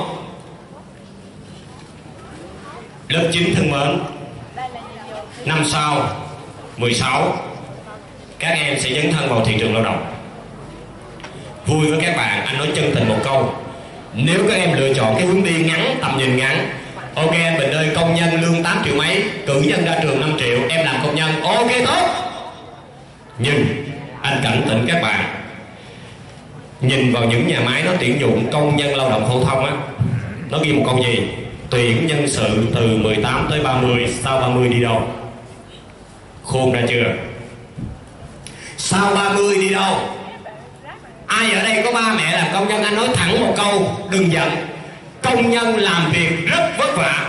Speaker 1: Lớp chín thân mến, năm sau mười sáu các em sẽ dấn thân vào thị trường lao động. Vui với các bạn, anh nói chân tình một câu, nếu các em lựa chọn cái hướng đi ngắn, tầm nhìn ngắn, ok anh Bình ơi, công nhân lương tám triệu mấy, cử nhân ra trường năm triệu, em làm công nhân, ok tốt. Nhưng anh cảnh tỉnh các bạn, nhìn vào những nhà máy nó tuyển dụng công nhân lao động phổ thông á, nó ghi một câu gì? Tuyển nhân sự từ mười tám tới ba mươi, sau ba mươi đi đâu? Khôn ra chưa? Sau ba mươi đi đâu? Ai ở đây có ba mẹ làm công nhân, anh nói thẳng một câu, đừng giận. Công nhân làm việc rất vất vả.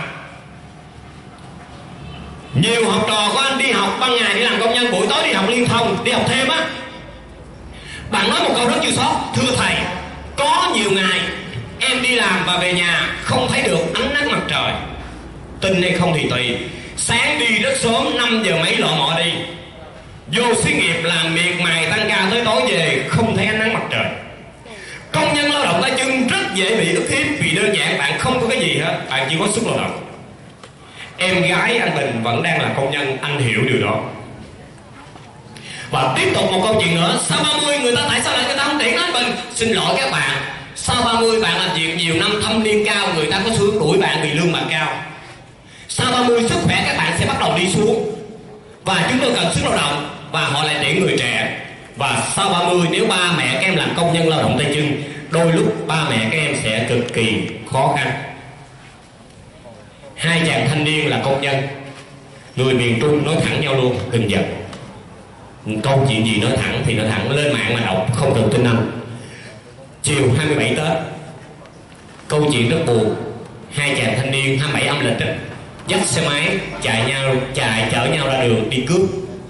Speaker 1: Nhiều học trò của anh đi học ban ngày đi làm công nhân, buổi tối đi học liên thông, đi học thêm á. Bạn nói một câu rất chua xót: thưa thầy, có nhiều ngày em đi làm và về nhà không thấy được ánh nắng mặt trời. Tin hay không thì tùy. Sáng đi rất sớm, năm giờ mấy lọ mọ đi, vô xí nghiệp làm miệt mài tăng ca tới tối về không thấy ánh nắng mặt trời. Công nhân lao động tay chân rất dễ bị ức hiếp vì đơn giản bạn không có cái gì hết, bạn chỉ có sức lao động. Em gái anh Bình vẫn đang là công nhân, anh hiểu điều đó. Và tiếp tục một câu chuyện nữa, sau ba mươi người ta tại sao lại người ta không tuyển anh Bình? Xin lỗi các bạn, sau ba mươi bạn làm việc nhiều năm, thâm niên cao, người ta có xu hướng đuổi bạn vì lương bạn cao. Sau ba mươi sức khỏe các bạn sẽ bắt đầu đi xuống, và chúng tôi cần sức lao động, và họ lại tuyển người trẻ. Và sau ba mươi nếu ba mẹ các em làm công nhân lao động tay chân, đôi lúc ba mẹ các em sẽ cực kỳ khó khăn. Hai chàng thanh niên là công nhân, Người miền Trung nói thẳng nhau luôn, đừng giận. Câu chuyện gì nói thẳng thì nói thẳng, lên mạng mà đọc không cần tin anh. Chiều hai mươi bảy Tết, câu chuyện rất buồn. Hai chàng thanh niên hai mươi bảy âm lịch đó, dắt xe máy chạy nhau chạy chở nhau ra đường đi cướp.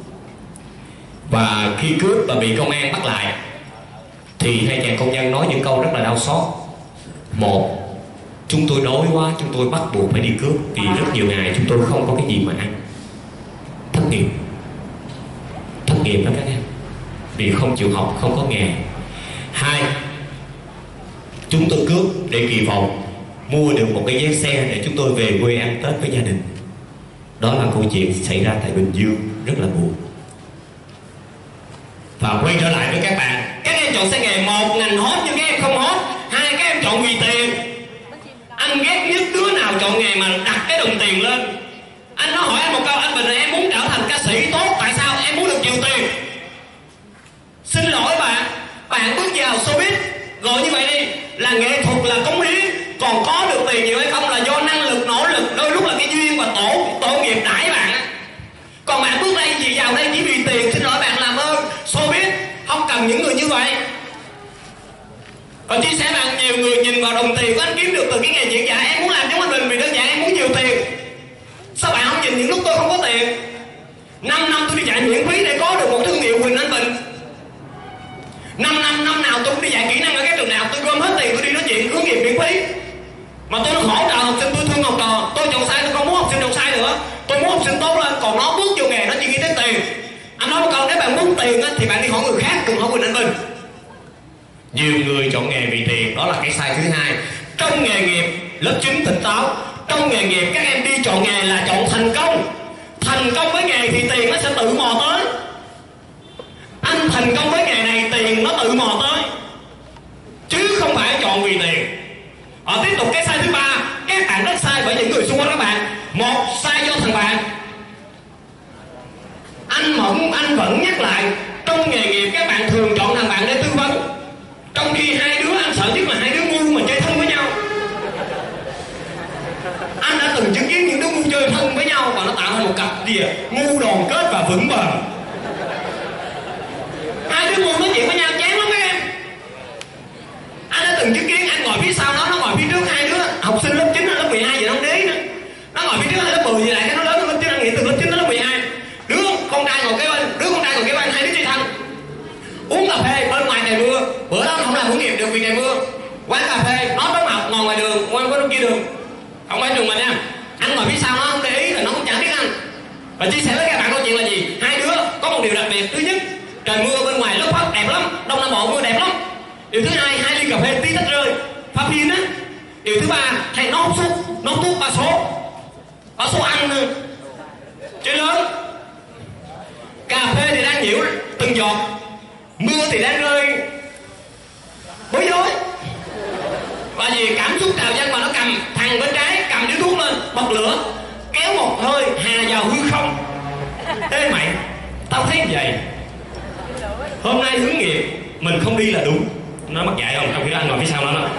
Speaker 1: Và khi cướp và bị công an bắt lại thì hai chàng công nhân nói những câu rất là đau xót. Một, chúng tôi đói quá, chúng tôi bắt buộc phải đi cướp vì rất nhiều ngày chúng tôi không có cái gì mà ăn. Thất nghiệp, thất nghiệp đó các em, vì không chịu học, không có nghề. Hai, chúng tôi cướp để kỳ vọng mua được một cái vé xe để chúng tôi về quê ăn Tết với gia đình. Đó là câu chuyện xảy ra tại Bình Dương, rất là buồn. Và quay trở lại với các bạn, các em chọn xe nghề, một ngành hot nhưng các em không hot. Hai, các em chọn vì tiền. Anh ghét nhất đứa nào chọn nghề mà đặt cái đồng tiền lên. Anh nó hỏi anh một câu, anh Bình này em muốn trở thành ca sĩ tốt, tại sao? Em muốn được nhiều tiền. Xin lỗi bạn, bạn bước vào showbiz gọi như vậy đi, là nghệ thuật, là cống hiến. Còn có được tiền nhiều hay không là do năng lực, nỗ lực, đôi lúc là cái duyên và tổ tổ nghiệp đãi bạn. Còn bạn bước đây gì vào đây chỉ vì tiền, xin lỗi bạn làm ơn, showbiz không cần những người như vậy. Còn chia sẻ bạn, nhiều người nhìn vào đồng tiền của anh kiếm được từ cái nghề diễn giả. Em muốn làm giống anh Bình vì đơn giản em muốn nhiều tiền. Sao bạn không nhìn những lúc tôi không có tiền? năm năm tôi đi dạy miễn phí để có được một thương hiệu Quỳnh Anh Bình. năm năm, năm nào tôi cũng đi dạy kỹ năng ở cái trường nào, tôi gom hết tiền tôi đi nói chuyện hướng nghiệp miễn phí. Mà tôi hỗ trợ học sinh, tôi thương học trò. Tôi chọn sai, tôi không muốn học sinh chọn sai nữa. Tôi muốn học sinh tốt lên, còn nó bước vô nghề nó chỉ nghĩ đến tiền. Anh nói một câu, nếu bạn muốn tiền thì bạn đi hỏi người khác, đừng hỏi Quỳnh Anh Bình. Nhiều người chọn nghề vì tiền, đó là cái sai thứ hai. Trong nghề nghiệp, lớp chín tỉnh táo. Trong nghề nghiệp các em đi chọn nghề là chọn thành công. Thành công với nghề thì tiền nó sẽ tự mò tới. Anh thành công với nghề này, tiền nó tự mò tới, chứ không phải chọn vì tiền. Ở tiếp tục cái sai thứ ba, các bạn rất sai bởi những người xung quanh các bạn. Một, sai do thằng bạn. Anh vẫn anh vẫn nhắc lại, trong nghề nghiệp các bạn thường chọn thằng bạn để tư vấn, trong khi hai đứa anh sợ nhất là hai đứa ngu mà chơi thân với nhau. Anh đã từng chứng kiến những đứa ngu chơi thân với nhau và nó tạo thành một cặp gì à? Ngu đoàn kết và vững bền. Hai đứa ngu nói chuyện với nhau chán lắm các em. Anh đã từng chứng kiến, anh ngồi phía sau nó, nó ngồi phía trước. Hai đứa học sinh lớp chín, lớp mười hai gì nó không để ý nữa. Nó ngồi phía trước lớp mười gì lại, cái nó lớn hơn lớp chín, nó nghĩ từ lớp chín đến lớp mười hai. Đứa con trai ngồi kế bên, đứa con trai ngồi kế bên, hai đứa chơi thân. Uống cà phê bên ngoài trời mưa, bữa đó không làm hướng nghiệp được vì trời mưa. Quán cà phê, nó đối mặt ngồi ngoài đường, quán có kia đường, không phải trường mình nha. Anh ngồi phía sau nó không để ý, rồi nó cũng chẳng biết anh. Và chia sẻ với các bạn câu chuyện là gì? Hai đứa có một điều đặc biệt. Thứ nhất, trời mưa bên ngoài lớp phát đẹp lắm, Đông Nam Bộ mưa đẹp lắm. Điều thứ hai, hai ly cà phê tí tách rơi, pha phin á. Điều thứ ba, thầy nó hút thuốc, nó hút thuốc ba số, ba số ăn nữa. Chơi lớn. Cà phê thì đang nhiễu từng giọt, mưa thì đang rơi bối rối. Và vì cảm xúc trào dâng mà nó cầm thằng bên trái cầm điếu thuốc lên bật lửa, kéo một hơi hà vào hư không. Ê mày, tao thấy vậy, hôm nay hướng nghiệp mình không đi là đúng. Nó mắc dạy không? Trong khi anh ngồi phía sau nó đó.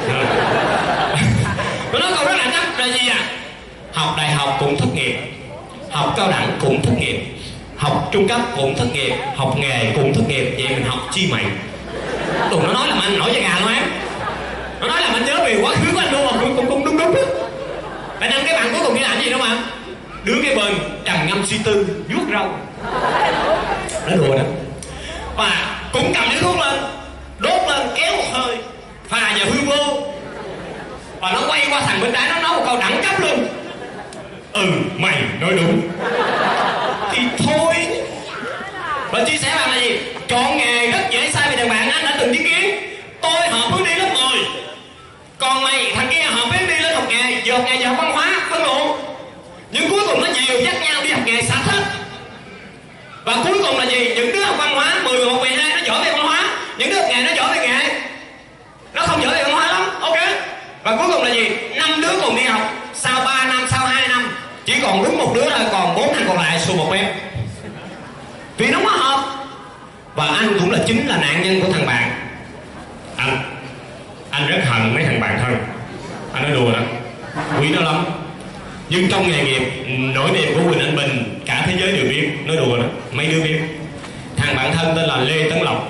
Speaker 1: Nó nói câu rất là chắc là gì à? Học đại học cũng thất nghiệp, học cao đẳng cũng thất nghiệp, học trung cấp cũng thất nghiệp, học nghề cũng thất nghiệp. Vậy mình học chi mày? Tụi nó nói là anh nổi da gà luôn em. Nó nói là anh nhớ về quá khứ của anh luôn mà cũng cũng đúng đúng đúng. Tại nên cái bạn cuối cùng đi làm gì đâu mà đứng cái bên trầm ngâm suy tư vuốt râu. Nó đùa đó. Và cũng cầm điếu thuốc lên, đốt lên, kéo một hơi, phà vào hư vô. Và nó quay qua thằng bên trái, nó nói một câu đẳng cấp luôn: ừ, mày nói đúng. Thì thôi. Và chia sẻ bạn là gì? Chọn nghề rất dễ sai vì thằng bạn anh đã từng chứng kiến. Tôi hợp hướng đi lớp mười, còn mày thằng kia hợp hướng đi lên học nghề, vừa học nghề vừa học văn hóa, phân luận. Nhưng cuối cùng nó dìu dắt nhau đi học nghề sạch hết. Và cuối cùng là gì? Những đứa học văn hóa mười, mười một, mười hai nó giỏi về văn hóa, những đứa học nghề nó giỏi về nghề, nó không giỏi về văn hóa lắm. Ok. Và cuối cùng là gì? Năm đứa cùng đi học, sau ba năm, sau hai năm chỉ còn đúng một đứa thôi, còn bốn thằng còn lại xù một bếp vì nó quá hợp. Và anh cũng là chính là nạn nhân của thằng bạn. Anh Anh rất hận mấy thằng bạn thân. Anh nói đùa đó, quý nó lắm. Nhưng trong nghề nghiệp, nỗi niềm của Quỳnh Anh Bình cả thế giới đều biết, nói đùa đó, mấy đứa biết. Thằng bạn thân tên là Lê Tấn Lộc.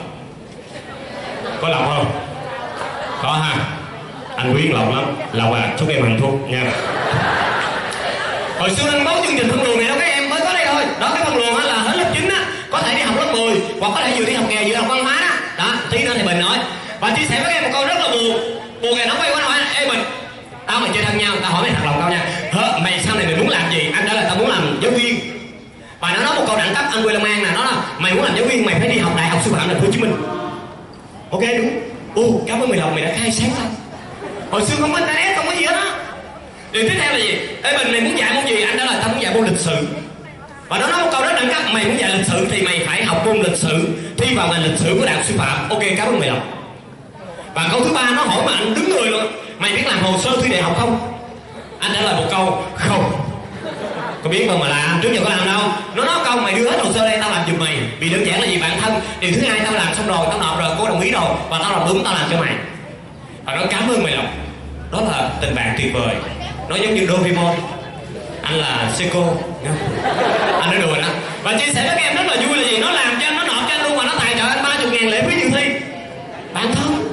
Speaker 1: Có Lộc không? Có ha. Anh quý Lộc lắm. Lộc à, chúc em hạnh phúc nha. Hồi xưa anh báo chương trình phân luồng này đâu, các em mới có đây thôi. Đó, cái phân luồng là hết lớp chín á, có thể đi học lớp mười, hoặc có thể vừa đi học nghề vừa học văn hóa đó. Đó, tí nữa thì Bình nói. Và chia sẻ với các em một câu rất là buồn. Buồn ngày nó quay qua nói: ê Bình, tao mày chơi thân nhau, tao hỏi mày thật lòng tao nha. Hơ, mày sau này mày muốn làm gì? Anh trả lời tao muốn làm giáo viên. Và nó nói một câu đẳng cấp, anh quê Long An nè, nó là mày muốn làm giáo viên mày phải đi học đại học sư phạm thành phố Hồ Chí Minh. Ok đúng. Ô, cảm ơn mày Lòng, mày đã khai sáng tao. Hồi xưa không có internet, không có gì hết á. Điều tiếp theo là gì? Ê Bình, mày muốn dạy môn gì? Anh trả lời tao muốn dạy môn lịch sử. Và nó nói một câu rất đẳng cấp, mày muốn dạy lịch sử thì mày phải học môn lịch sử, thi vào ngành lịch sử của đại học sư phạm. Ok, cảm ơn mày Lòng. Và câu thứ ba nó hỏi mà anh đứng người luôn: mày biết làm hồ sơ thi đại học không? Anh trả lời một câu: không. Có biết không mà làm, trước giờ có làm đâu. Nó nói câu: mày đưa hết hồ sơ đây, tao làm giùm mày. Vì đơn giản là gì bạn thân. Điều thứ hai, tao làm xong rồi, tao nộp rồi, cô đồng ý rồi, và tao làm đúng, tao làm cho mày. Và nó cảm ơn mày Lòng. Đó là tình bạn tuyệt vời. Nó giống như Doraemon. Anh là Seiko. Anh nói đùa đó. Và chia sẻ với các em rất là vui là gì? Nó làm cho anh, nó nộp cho anh luôn, mà nó tài trợ anh ba mươi ngàn lễ phí dự thi. Bạn thân.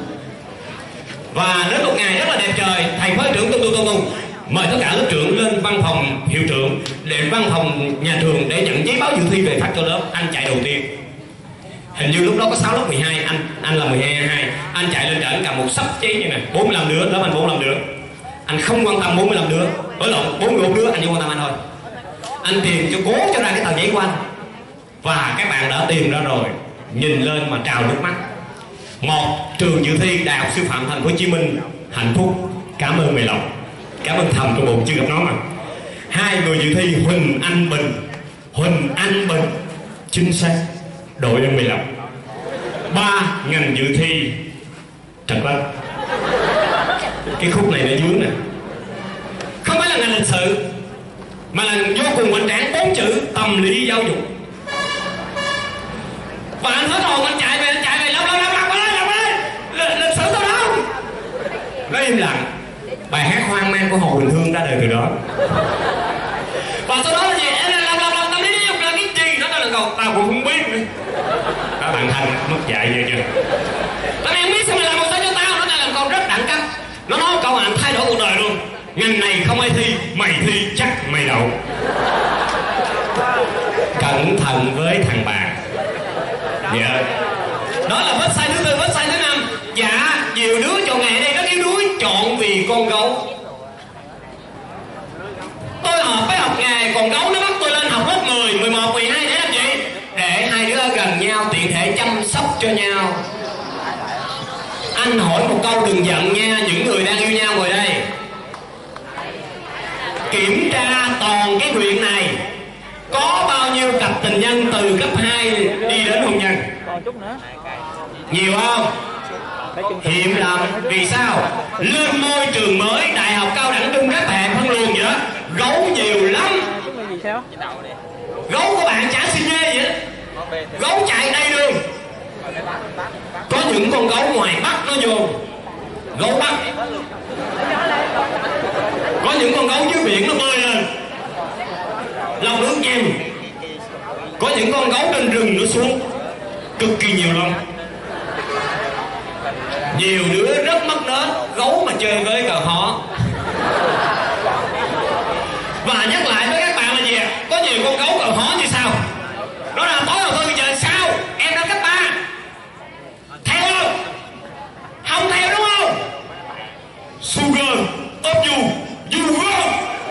Speaker 1: Và đến một ngày rất là đẹp trời, thầy phó trưởng tung tung tung tung mời tất cả lớp trưởng lên văn phòng hiệu trưởng, đến văn phòng nhà trường để nhận giấy báo dự thi về phát cho lớp. Anh chạy đầu tiên. Hình như lúc đó có sáu lớp mười hai, anh anh là mười hai. Anh chạy lên trển cầm một sắp giấy như này, bốn mươi lăm đứa, lớp anh bốn mươi lăm đứa. Anh không quan tâm bốn mươi lăm đứa, ở lộn bốn mươi mốt đứa, anh chỉ quan tâm anh thôi. Anh tìm cho cố cho ra cái tờ giấy của anh. Và các bạn đã tìm ra rồi, nhìn lên mà trào nước mắt. Một, trường dự thi Đại học Sư phạm Thành phố Hồ Chí Minh hạnh phúc, cảm ơn mày Lộc. Cảm ơn thầm trong bụng chưa gặp nó mà. Hai, người dự thi Huỳnh Anh Bình. Huỳnh Anh Bình, chính xác, đội ơn mày Lộc. Ba, ngành dự thi Trật Lất. Cái khúc này nó dưới nè, không phải là ngành lịch sử, mà là vô cùng hoành tráng bốn chữ tâm lý giáo dục. Và anh hết hồn, anh chạy về, anh chạy về, lắp lắp lắp lắp lắp lắp lịch sử tao đâu. Nó im lặng. Bài hát hoang mang của Hồ Bình Thương ra đời từ đó. Và sau đó là gì? Em làm làm làm tâm lý giáo dục là cái gì? Nó là câu tao cũng không biết nữa. Các bạn Thanh mất dạy vậy chưa? Tao em biết sao mày làm một sao cho tao? Nó là câu rất đẳng cấp. Nó nói câu anh thay đổi cuộc đời luôn. Ngành này không ai thi, mày thi chắc mày đậu. Cẩn thận với thằng bạn. Dạ. Đó là website thứ tư. Website thứ năm. Dạ, nhiều đứa chọn nghề đây rất yếu đuối, chọn vì con gấu. Tôi học với học nghề, còn gấu nó bắt tôi lên học lớp mười, mười một, mười hai để làm gì? Để hai đứa gần nhau tiện thể chăm sóc cho nhau. Anh hỏi một câu đừng giận nha, những người đang yêu nhau ngồi đây. Kiểm tra toàn cái huyện này có bao nhiêu cặp tình nhân từ cấp hai đi đến hôn nhân? Nhiều không? Hiểm lắm. Vì sao? Lên môi trường mới, đại học cao đẳng trung cấp hẹp phân luồng vậy đó, gấu nhiều lắm. Gấu của bạn chả xin nhê vậy đó. Gấu chạy đây luôn. Có những con gấu ngoài Bắc nó vô. Gấu Bắc. Có những con gấu dưới biển nó bơi lên, lòng nước nhem. Có những con gấu trên rừng nó xuống. Cực kỳ nhiều lắm. Nhiều đứa rất mất nết, gấu mà chơi với cờ họ. Và nhắc lại với các bạn là gì? Có nhiều con gấu cờ họ như sau. Nó là tối rồi thôi bây giờ sao? Em đã cấp ba. Theo không? Không theo đúng không? Sugar of you, you wrong.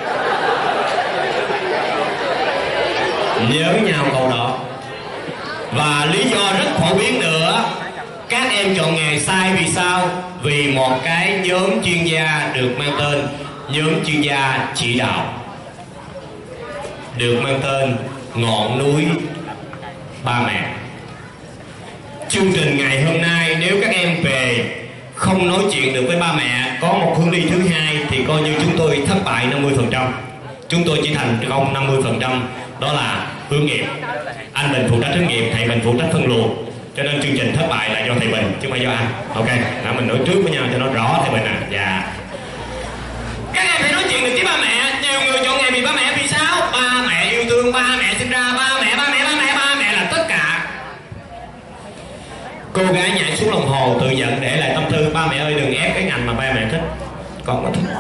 Speaker 1: Nhớ nhau câu đó. Và lý do rất phổ biến nữa, các em chọn nghề sai vì sao? Vì một cái nhóm chuyên gia được mang tên nhóm chuyên gia chỉ đạo, được mang tên Ngọn Núi Ba Mẹ. Chương trình ngày hôm nay nếu các em về không nói chuyện được với ba mẹ, có một hướng đi thứ hai thì coi như chúng tôi thất bại năm mươi phần trăm. Chúng tôi chỉ thành công năm mươi phần trăm, đó là hướng nghiệp. Anh Bình phụ trách hướng nghiệp, thầy Bình phụ trách phân luồng. Cho nên chương trình thất bại là do thầy Bình chứ không phải do anh. Ok, đó mình nói trước với nhau cho nó rõ thầy Bình à. Dạ. Các em phải nói chuyện được với ba mẹ. Nhiều người chọn nghề vì ba mẹ, vì sao? Ba mẹ yêu thương ba mẹ sinh ra, ba mẹ, ba mẹ, ba mẹ, ba mẹ là tất cả. Cô gái nhảy xuống lòng hồ tự giận để lại tâm thư: ba mẹ ơi đừng ép cái ngành mà ba mẹ thích, con có thích.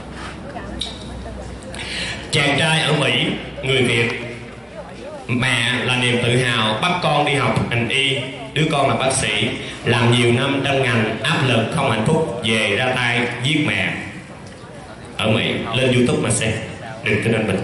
Speaker 1: Chàng trai ở Mỹ, người Việt, mẹ là niềm tự hào bắt con đi học ngành y, đứa con là bác sĩ, làm nhiều năm trong ngành, áp lực không hạnh phúc, về ra tay giết mẹ. Ở Mỹ, lên YouTube mà xem, đừng tin anh mình.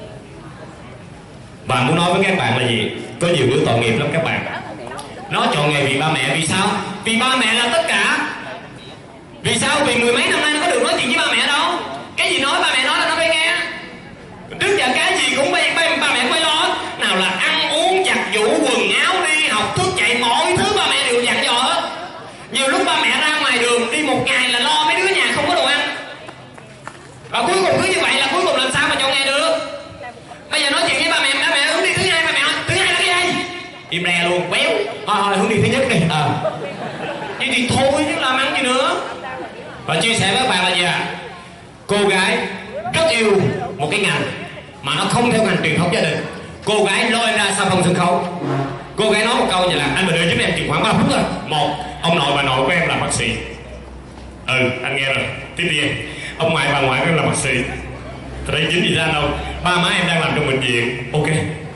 Speaker 1: Và muốn nói với các bạn là gì? Có nhiều đứa tội nghiệp lắm các bạn. Nó chọn nghề vì ba mẹ, vì sao? Vì ba mẹ là tất cả. Vì sao? Vì mười mấy năm nay nó có được nói chuyện với ba mẹ đâu. Cái gì nói ba mẹ nói là nó phải nghe. Trước giờ cái gì cũng ba, ba, ba mẹ phải lo. Nào là ăn uống, giặt giũ, quần áo, đi học, thức dậy, mọi thứ ba mẹ đều dặn dò hết. Nhiều lúc ba mẹ ra ngoài đường đi một ngày là lo mấy đứa nhà không có đồ ăn. Và cuối cùng cứ như vậy là cuối cùng làm sao mà chọn nghề được. Bây giờ nói chuyện với ba mẹ, ba mẹ hướng đi thứ hai, ba mẹ hỏi thứ hai là cái gì? Im re luôn, béo. Thôi thôi hướng đi thứ nhất đi. Ờ à. Vậy thì thôi chứ làm ăn gì nữa. Và chia sẻ với các bạn là gì à? Cô gái rất yêu một cái ngành mà nó không theo ngành truyền thống gia đình. Cô gái lôi ra sau phòng sân khấu. Cô gái nói một câu như là: anh Bình ơi giúp em chừng khoảng ba phút thôi. Một, ông nội bà nội của em là bác sĩ. Ừ, anh nghe rồi. Tiếp đi em. Ông ngoại bà ngoại của em là bác sĩ. Thật ra dính gì ra đâu. Ba má em đang làm trong bệnh viện. Ok.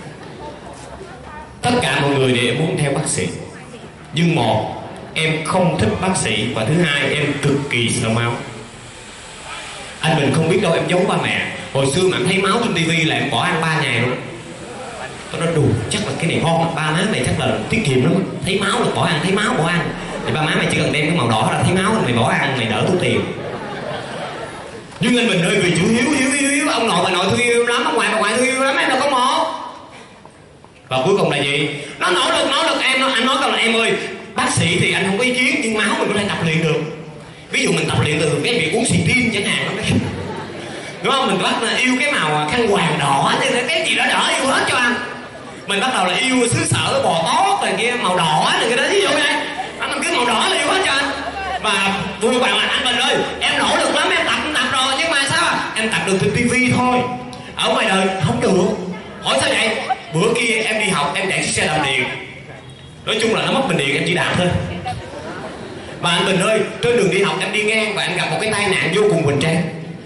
Speaker 1: Tất cả mọi người đều muốn theo bác sĩ. Nhưng một, em không thích bác sĩ. Và thứ hai, em cực kỳ sợ máu. Anh Bình không biết đâu em giấu ba mẹ. Hồi xưa mà em thấy máu trên tivi là em bỏ ăn ba ngày luôn. Tôi nói đùa, chắc là cái này ngon. Ba má mày chắc là tiết kiệm lắm. Thấy máu là bỏ ăn, thấy máu bỏ ăn. Thì ba má mày chỉ cần đem cái màu đỏ ra, thấy máu là mày bỏ ăn, mày đỡ tốn tiền. Nhưng anh Bình ơi, vì chủ hiếu, hiếu, hiếu, hiếu. Ông nội bà nội thương yêu lắm, ông ngoại bà ngoại thương yêu lắm, em đâu có một. Và cuối cùng là gì? Nó nỗ lực, nỗ lực em, nó, anh nói câu là em ơi, bác sĩ thì anh không có ý kiến, nhưng máu mình có thể tập luyện được. Ví dụ mình tập luyện từ cái việc uống xì tin chẳng hạn, đúng không? Mình bắt là yêu cái màu khăn hoàng đỏ, cái gì đó đỏ yêu hết cho anh. Mình bắt đầu là yêu xứ sở bò tót này kia màu đỏ này cái đó, ví dụ đây anh cứ màu đỏ là yêu hết cho anh. Và vui bạn là anh Bình ơi, em nỗ lực lắm, em tập em tập rồi, nhưng mà sao em tập được trên tivi thôi, ở ngoài đời không được. Hỏi sao vậy? Bữa kia em đi học em chạy xe đạp điện, nói chung là nó mất bình điện, em chỉ đạp thôi. Và anh Bình ơi, trên đường đi học em đi ngang và em gặp một cái tai nạn vô cùng hoành tráng.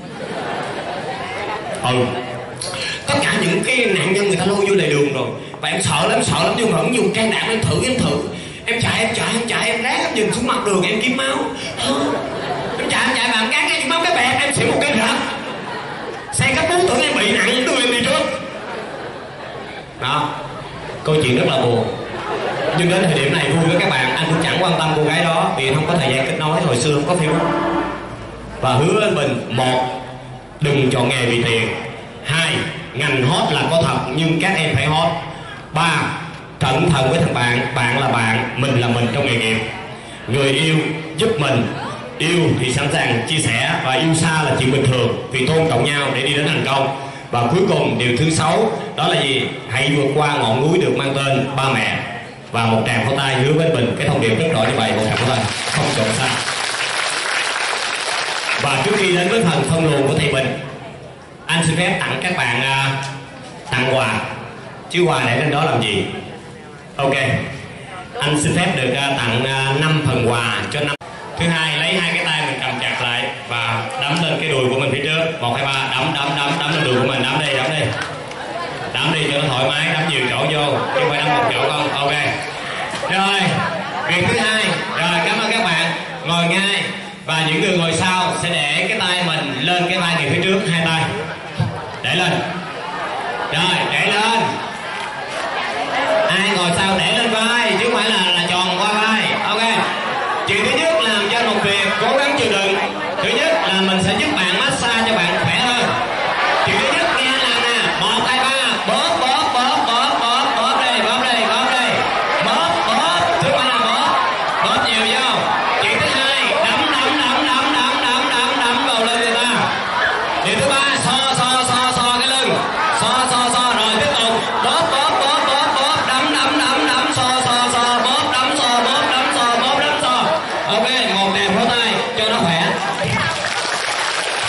Speaker 1: Ừ, tất cả những cái nạn nhân người ta lôi vô lề đường rồi, và em sợ lắm, sợ lắm, nhưng mà vẫn dùng can đảm em thử, em thử. Em chạy, em chạy, em chạy, em ráng, em nhìn xuống mặt đường, em kiếm máu. Em chạy, em chạy mà em cán cái máu cái bẹt, em xỉu một cái rợt. Xe cấp cứu tưởng em bị nặng, em đưa em đi trước. Đó, câu chuyện rất là buồn. Nhưng đến thời điểm này vui với các bạn, anh cũng chẳng quan tâm cô gái đó vì không có thời gian kết nối, hồi xưa không có Facebook. Và hứa với mình: một, đừng chọn nghề vì tiền. Hai, ngành hot là có thật nhưng các em phải hot. Ba, cẩn thận với thằng bạn, bạn là bạn, mình là mình trong nghề nghiệp. Người yêu giúp mình, yêu thì sẵn sàng chia sẻ, và yêu xa là chuyện bình thường vì tôn trọng nhau để đi đến thành công. Và cuối cùng điều thứ sáu đó là gì? Hãy vượt qua ngọn núi được mang tên ba mẹ. Và một tràng pháo tay hứa với mình cái thông điệp rất rõ như vậy: một tràng pháo tay, không chọn sai. Và trước khi đến với phần phân luồng của thầy Bình, anh xin phép tặng các bạn uh, tặng quà. Chứ quà để lên đó làm gì? Ok, anh xin phép được uh, tặng uh, năm phần quà cho năm. Thứ hai, lấy hai cái tay mình cầm chặt lại và đấm lên cái đùi của mình phía trước. Một, hai, ba, đấm, đấm, đấm, đấm lên đùi của mình, đấm đi, đấm đi. Đấm đi cho nó thoải mái, đấm nhiều chỗ vô, chứ không phải đấm một chỗ không. Ok. Rồi, việc thứ hai, rồi cảm ơn các bạn. Ngồi ngay. Và những người ngồi sau sẽ để cái tay mình lên cái vai người phía trước, hai tay. Để lên. Rồi, để lên. Ai ngồi sau để lên vai, chứ không phải là, là tròn qua vai. Ok. Chuyện thứ nhất làm cho một việc, cố gắng chịu đựng. Thứ nhất là mình sẽ giúp bạn massage cho bạn khỏe hơn. Chuyện thứ nhất nghe làm nè. Một, hai, ba, bóp, bóp, bóp, bóp, bóp, bóp đi, bóp đi, bóp đi. Bóp, bóp, chứ không phải là bóp. Bóp nhiều vô. Chuyện thứ hai, đấm, đấm, đấm, đấm, đấm, đấm, đấm, đấm vào lưng người ta. Chuyện thứ ba, so, so, so, so cái lưng. So, so, so, rồi tiếp tục. Bóp, bóp, bóp, bóp, bóp, đấm, đấm, đấm, đấm, so, so, so, bóp, đấm, so, bóp, đấm, so, bóp, đấm, so. Ok, một đèn pháo tay cho nó khỏe.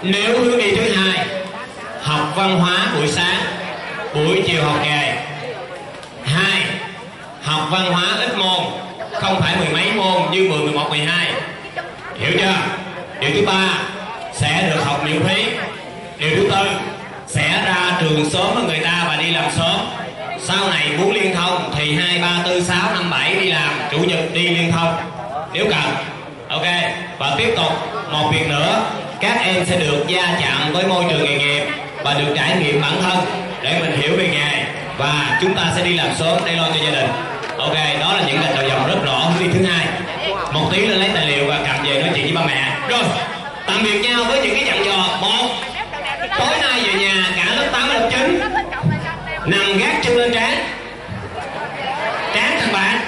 Speaker 1: Nếu hướng đi thứ hai, học văn hóa buổi sáng, buổi chiều học nghề. Hai, học văn hóa ít môn, không phải mười mấy môn như mười, mười một, mười hai. Hiểu chưa? Điều thứ ba, sẽ được học miễn phí. Điều thứ tư, sẽ ra trường sớm hơn người ta và đi làm sớm. Sau này muốn liên thông thì hai, ba, tư, sáu, năm, bảy đi làm, chủ nhật đi liên thông nếu cần. Ok. Và tiếp tục một việc nữa, các em sẽ được gia chạm với môi trường nghề nghiệp và được trải nghiệm bản thân để mình hiểu về nghề, và chúng ta sẽ đi làm sớm để lo cho gia đình. Ok, đó là những gạch đầu dòng rất rõ hướng đi thứ hai. Một tí lên lấy tài liệu và cầm về nói chuyện với ba mẹ. Rồi, tạm biệt nhau với những cái dặn dò. Một, tối nay về nhà cả lớp tám và lớp chín nằm gác chân lên trán, trán thằng bạn,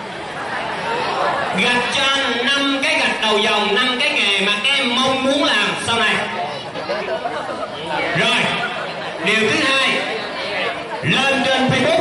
Speaker 1: gạch cho năm cái gạch đầu dòng, năm cái nghề mà các em mong muốn làm sau này. Rồi, điều thứ hai, lên trên Facebook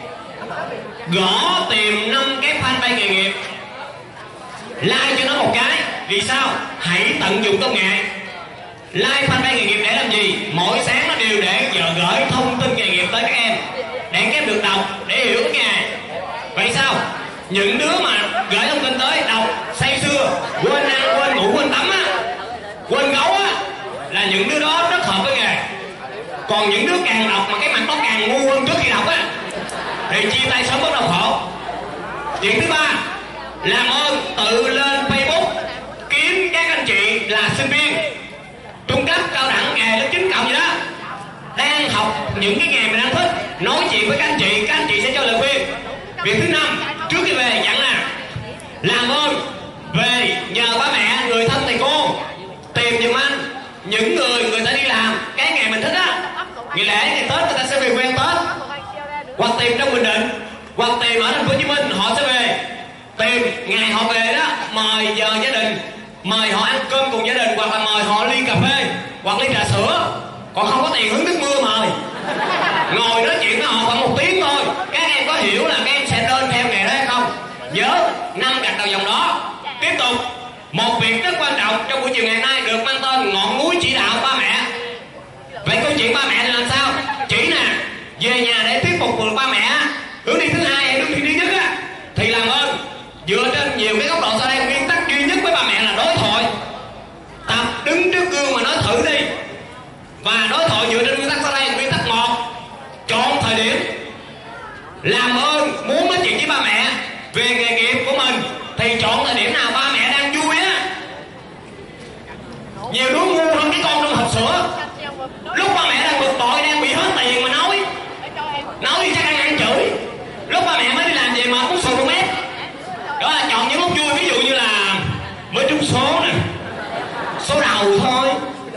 Speaker 1: gõ tìm năm cái fanpage nghề nghiệp, like cho nó một cái. Vì sao? Hãy tận dụng công nghệ. Like fanpage nghề nghiệp để làm gì? Mỗi sáng nó đều để giờ gửi thông tin nghề nghiệp tới các em để các em được đọc, để hiểu cái nghề. Vậy sao? Những đứa mà gửi thông tin tới đọc say sưa, quên ăn, quên ngủ, quên tắm á, quên gấu á, là những đứa đó rất hợp với nghề. Còn những đứa càng đọc mà cái mặt nó càng ngu hơn trước khi đọc á thì chia tay sớm, bắt đầu khổ. Chuyện thứ ba, làm ơn tự lên Facebook kiếm các anh chị là sinh viên trung cấp, cao đẳng, nghề lớp chín cộng gì đó, đang học những cái nghề mình đang thích, nói chuyện với các anh chị, các anh chị sẽ cho lời khuyên. Việc thứ năm, trước khi về dặn là làm ơn về nhờ ba mẹ, người thân, thầy cô tìm giùm anh những người người ta đi làm cái nghề mình thích á. Ngày lễ, ngày Tết người ta sẽ về quê ăn Tết, hoặc tìm trong Bình Định, hoặc tìm ở thành phố Hồ Chí Minh, họ sẽ về. Tìm ngày họ về đó, mời giờ gia đình, mời họ ăn cơm cùng gia đình, hoặc là mời họ ly cà phê hoặc ly trà sữa. Còn không có tiền hứng nước mưa mời, ngồi nói chuyện với họ khoảng một tiếng thôi. Các em có hiểu là các em sẽ lên theo nghề đó hay không? Nhớ năm gạch đầu dòng đó. Tiếp tục, một việc rất quan trọng trong buổi chiều ngày hôm nay được mang tên ngọn núi chỉ đạo ba mẹ. Vậy câu chuyện ba mẹ thì làm sao? Chỉ nè, về nhà để thuyết phục được ba mẹ. Hướng đi thứ hai hay hướng đi thứ nhất á, thì làm ơn dựa trên nhiều cái góc độ sau đây. Nguyên tắc duy nhất với ba mẹ là đối thoại. Tập đứng trước gương mà nói thử đi. Và đối thoại dựa trên nguyên tắc sau đây. Nguyên tắc một, chọn thời điểm. Làm ơn muốn nói chuyện với ba mẹ về nghề nghiệp của mình thì chọn thời điểm nào ba mẹ đang vui á. Nhiều đứa ngu hơn cái con trong hộp sữa. Lúc ba mẹ đang bực bội, đang bị hết tiền mà nói nói thì chắc ăn ăn chửi. Lúc ba mẹ mới đi làm về mà cũng sùi một mét. Đó là chọn những lúc vui, ví dụ như là mới trúng số nè, số đầu thôi.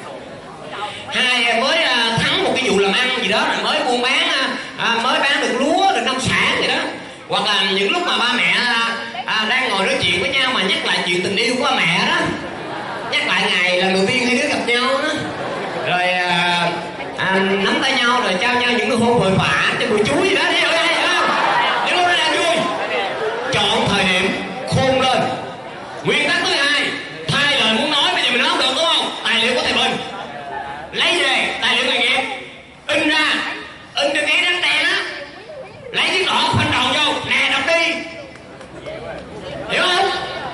Speaker 1: Hai mới thắng một cái vụ làm ăn gì đó, rồi mới buôn bán, à, mới bán được lúa, được nông sản gì đó. Hoặc là những lúc mà ba mẹ à, đang ngồi nói chuyện với nhau mà nhắc lại chuyện tình yêu của ba mẹ đó, nhắc lại ngày lần đầu tiên hai đứa gặp nhau đó, rồi à, à, nắm tay nhau rồi trao nhau những cái hôn vội vã cho bụi chuối gì đó. Thấy không? Thấy không? Những lúc đó đang vui. Chọn thời điểm khôn lên. Nguyên tắc thứ hai, thay lời muốn nói bây giờ mình nói không được đúng không? Tài liệu của thầy Bình lấy về, tài liệu nghề nghiệp in ra, in trên giấy trắng đen á, lấy chiếc đỏ khoanh đầu vô, nè đọc đi. Hiểu không?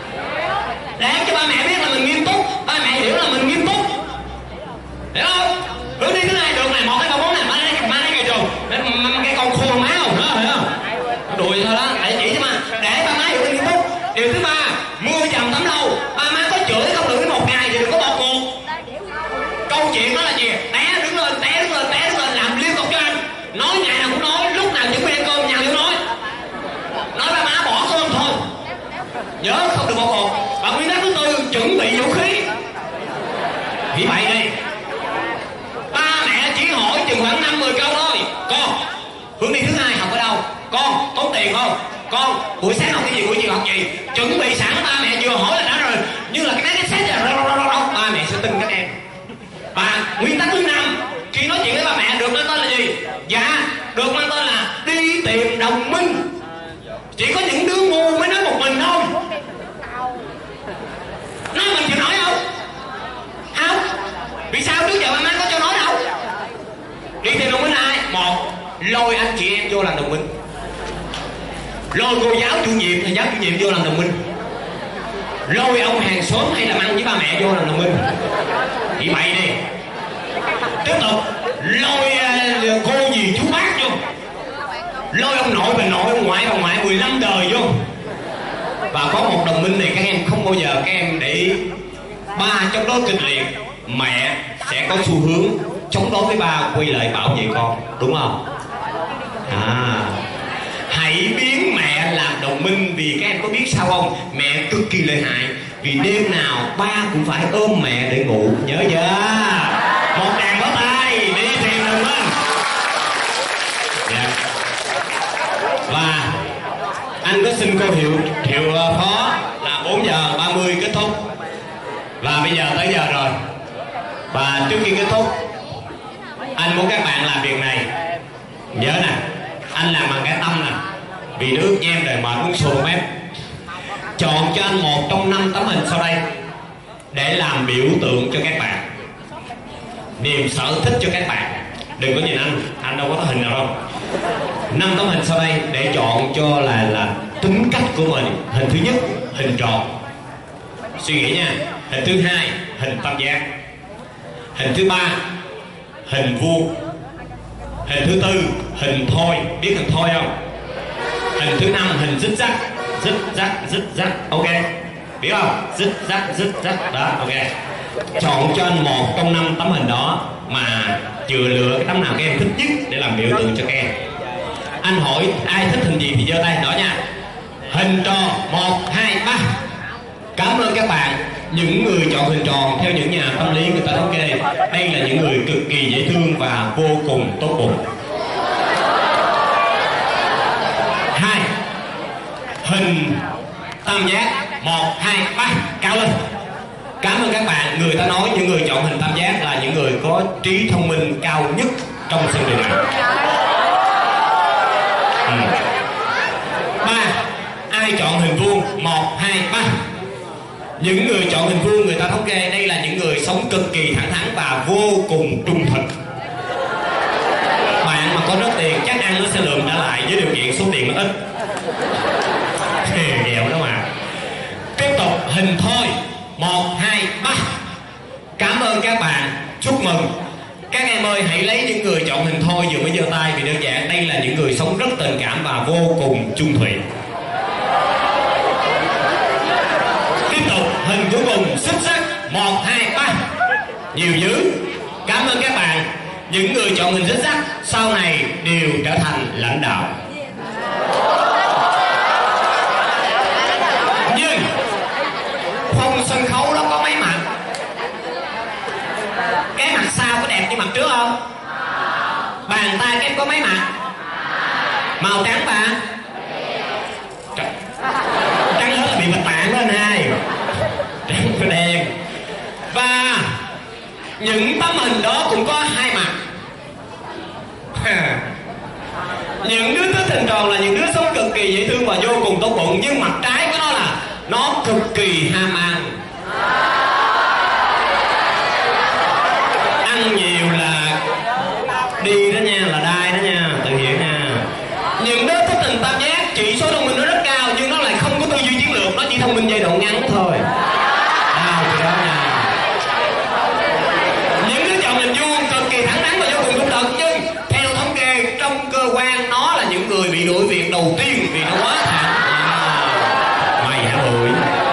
Speaker 1: Để cho ba mẹ biết là mình nghiêm túc, ba mẹ hiểu là mình nghiêm túc. Hiểu không? Hướng đi thứ hai được này, một, hai, ba, bốn này, ba đây, ba đây kìa trường. Cái con khô má không? Đó, hiểu không? Đùi thôi đó, để chỉ cho mà, để ba má hiểu nghiêm túc. Điều thứ ba, mưa dầm tắm lâu, ba má có chửi không được đến một ngày thì đừng có bỏ cuộc. Câu chuyện đó là gì? Té đứng lên, té đứng lên, té đứng lên, làm liên tục cho anh. Nói ngày nào cũng nói, lúc nào chuẩn bị ăn cơm nhào vô nói. Nói ba má bỏ cơm thôi. Nhớ không được bỏ cuộc. Và nguyên tắc thứ tư, chuẩn bị vũ khí. Vì vậy đi, ba mẹ chỉ hỏi chừng khoảng năm mười câu thôi. Con, hướng đi thứ hai học ở đâu? Con, tốn tiền không? Con, buổi sáng học cái gì, buổi chiều học gì? Chuẩn bị sẵn, ba mẹ vừa hỏi là đã rồi. Như là cái máy cái set là ba mẹ sẽ tin các em. Và nguyên tắc thứ năm, khi nói chuyện với ba mẹ được mang tên là gì? Dạ, được mang tên là đi tìm đồng minh. Chỉ có những đứa ngu mới nói một mình thôi. Nói mình chịu nói không? Không. Vì sao? lôi anh chị em vô làm đồng minh, lôi cô giáo chủ nhiệm thầy giáo chủ nhiệm vô làm đồng minh, lôi ông hàng xóm hay làm ăn với ba mẹ vô làm đồng minh. Chị bày đi. Tiếp tục lôi uh, cô dì chú bác vô, lôi ông nội bà nội ông ngoại bà ngoại mười lăm đời vô. Và có một đồng minh này các em không bao giờ các em để ý, ba chống đối kịch liệt, mẹ sẽ có xu hướng chống đối với ba, quay lại bảo vệ con, đúng không? À, hãy biến mẹ làm đồng minh, vì các em có biết sao không? Mẹ cực kỳ lợi hại, vì đêm nào ba cũng phải ôm mẹ để ngủ, nhớ chưa? Một đàn pháo tay đi tìm đồng minh. Yeah. Và anh có xin cô hiệu hiệu phó là bốn giờ ba mươi kết thúc, và bây giờ tới giờ rồi. Và trước khi kết thúc, anh muốn các bạn làm việc này. Nhớ nè, anh làm bằng cái tâm nè, vì nước nhem đời mệt muốn sùa mép. Chọn cho anh một trong năm tấm hình sau đây để làm biểu tượng cho các bạn, niềm sở thích cho các bạn. Đừng có nhìn anh, anh đâu có hình nào đâu. Năm tấm hình sau đây để chọn cho là là tính cách của mình. Hình thứ nhất, hình tròn, suy nghĩ nha. Hình thứ hai, hình tam giác. Hình thứ ba, hình vuông. Hình thứ tư, hình thoi. Biết hình thoi không? Hình thứ năm, hình zig zag. Zig zag, zig zag. Ok, biết không? Zig zag, zig zag. Đó, ok. Chọn cho anh một trong năm tấm hình đó, mà chừa lựa cái tấm nào các em thích nhất để làm biểu tượng cho các em. Anh hỏi ai thích hình gì thì giơ tay, đỏ nha. Hình tròn, một, hai, ba. Cảm ơn các bạn. Những người chọn hình tròn theo những nhà tâm lý người ta thống kê, đây là những người cực kỳ dễ thương và vô cùng tốt bụng. Hai, hình tam giác, một, hai, ba, cao lên. Cảm ơn các bạn. Người ta nói những người chọn hình tam giác là những người có trí thông minh cao nhất trong sân trường này. Ừ. Ba, ai chọn hình vuông, một, hai, ba. Những người chọn hình vuông người ta thống kê đây là những người sống cực kỳ thẳng thắn và vô cùng trung thực. Bạn mà có rất tiền chắc ăn nó sẽ lượm trở lại với điều kiện số tiền nó ít. Nghèo đó mà. Tiếp tục hình thoi, một, hai, ba. Cảm ơn các bạn, chúc mừng. Các em ơi, hãy lấy những người chọn hình thoi vừa mới giơ tay, vì đơn giản đây là những người sống rất tình cảm và vô cùng chung thủy. Tiếp tục hình cuối cùng, xuất sắc, một, hai, ba. Nhiều dữ. Cảm ơn các bạn. Những người chọn hình xuất sắc sau này đều trở thành lãnh đạo. Nhưng phong sân khấu đó có mấy mặt. Cái mặt sau có đẹp như mặt trước không? Bàn tay cái có mấy mặt? Màu trắng bà? Trắng hết là bị bạch tạng đó anh hai. Trắng và đen. Và những tấm hình đó cũng có hai mặt. Những đứa thích hình tròn là những đứa sống cực kỳ dễ thương và vô cùng tốt bụng, nhưng mặt trái của nó là nó cực kỳ ham ăn. Ăn nhiều là đi đó nha, là đai đó nha, tự hiểu nha. Những đứa thích hình tam giác chỉ số thông minh nó rất cao, nhưng nó lại không có tư duy chiến lược, nó chỉ thông minh giai đoạn ngắn thôi. À, thì đó nha. Những đứa chọn hình vuông cực kỳ thẳng thắn và vô cùng trung thực, nhưng theo thống kê trong cơ quan nó là những người bị đuổi việc đầu tiên vì nó quá thẳng. À, mày hả bụi.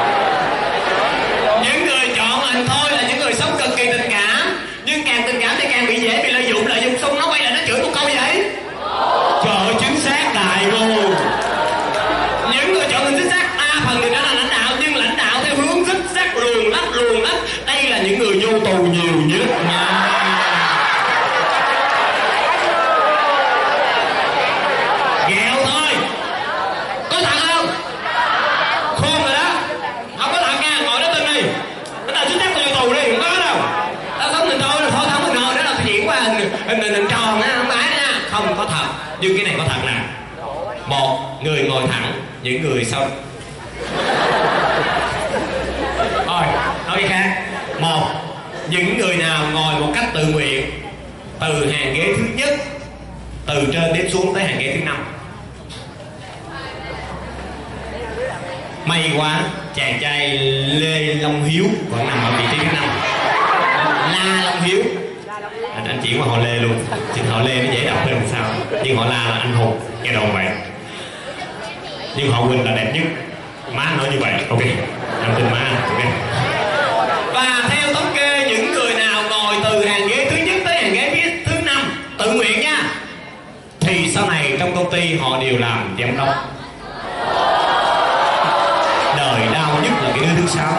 Speaker 1: Những người chọn hình thôi là những người sống cực kỳ tình cảm, nhưng càng tình cảm thì càng bị dễ bị lợi dụng, lợi dụng xong nó quay lại nó chửi một câu vậy. Trời ơi, chính xác đại luôn. Những người chọn hình chính xác đa phần thì đã là lãnh đạo, nhưng lãnh đạo theo hướng dích xác luồn lách luồn lách, đây là những người vô tù nhiều nhất nha. Ghẹo thôi. Có thật không? Khôn rồi đó. Không có thật nha, ngồi đó tin đi. Nó là chính xác vô tù đi, không có đâu. Đó không mình thôi, thôi không mình ngồi đó là diễn qua hình hình hình, hình tròn á, không phải nha. Không có thật, nhưng cái này có thật nè. Một người ngồi thẳng, những người sau. Thôi, nói cái khác. Một, những người nào ngồi một cách tự nguyện từ hàng ghế thứ nhất từ trên đếm xuống tới hàng ghế thứ năm. May quá chàng trai Lê Long Hiếu vẫn nằm ở vị trí thứ năm. La Long Hiếu, anh, anh chỉ qua họ Lê luôn, chừng họ Lê nó dễ đọc hơn sao, nhưng họ La là anh hùng, nghe đồn vậy. Nhưng họ Quỳnh là đẹp nhất, má nói như vậy. Ok, anh tin má anh. Ok. Và theo thống kê, những người nào ngồi từ hàng ghế thứ nhất tới hàng ghế phía thứ năm tự nguyện nha, thì sau này trong công ty họ đều làm giám đốc. Đời đau nhất là cái đứa thứ sáu.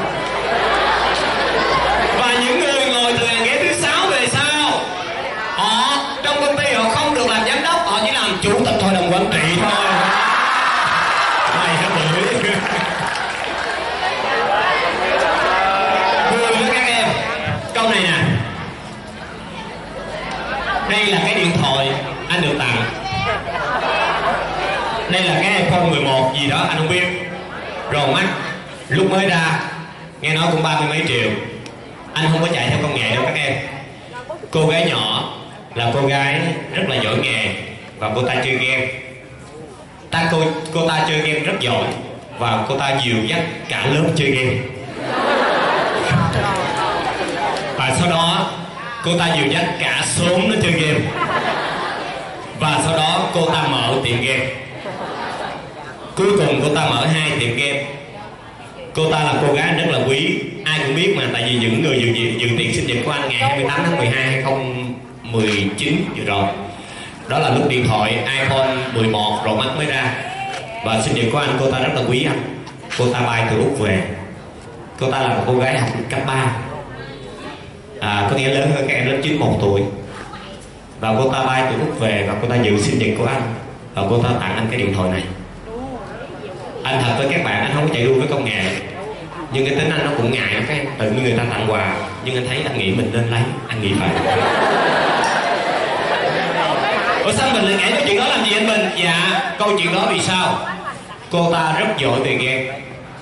Speaker 1: Và những người ngồi từ hàng ghế thứ sáu về sau, họ trong công ty họ không được làm giám đốc, họ chỉ làm chủ tịch hội đồng quản trị thôi. Mày nó bự. Vui với các em. Câu này nè, đây là cái điện thoại anh được tặng, đây là cái iPhone mười một gì đó anh không biết. Rồi mắt lúc mới ra nghe nói cũng ba mươi mấy triệu. Anh không có chạy theo công nghệ đâu các em. Cô gái nhỏ là cô gái rất là giỏi nghề và cô ta chơi game. Ta cô cô ta chơi game rất giỏi và cô ta dìu dắt cả lớp chơi game. Và sau đó cô ta dìu dắt cả xóm nó chơi game. Và sau đó cô ta mở tiệm game. Cuối cùng cô ta mở hai tiệm game. Cô ta là cô gái rất là quý, ai cũng biết mà, tại vì những người dự, dự, dự tiệc sinh nhật của anh ngày hai mươi tám tháng mười hai hai không một chín vừa rồi, đó là lúc điện thoại iPhone mười một Pro Max mới ra. Và sinh nhật của anh, cô ta rất là quý anh. Cô ta bay từ Úc về. Cô ta là một cô gái học cấp ba, à, có nghĩa lớn hơn các em lớp chín một tuổi. Và cô ta bay từ Úc về và cô ta dự sinh nhật của anh. Và cô ta tặng anh cái điện thoại này. Anh thật với các bạn, anh không có chạy đua với công nghệ, nhưng cái tính anh nó cũng ngại lắm các em. Tự nhiên người ta tặng quà, nhưng anh thấy anh nghĩ mình nên lấy, anh nghĩ vậy. Ủa sao mình lại nghĩ cái chuyện đó làm gì anh Bình? Dạ, câu chuyện đó vì sao? Cô ta rất giỏi về game.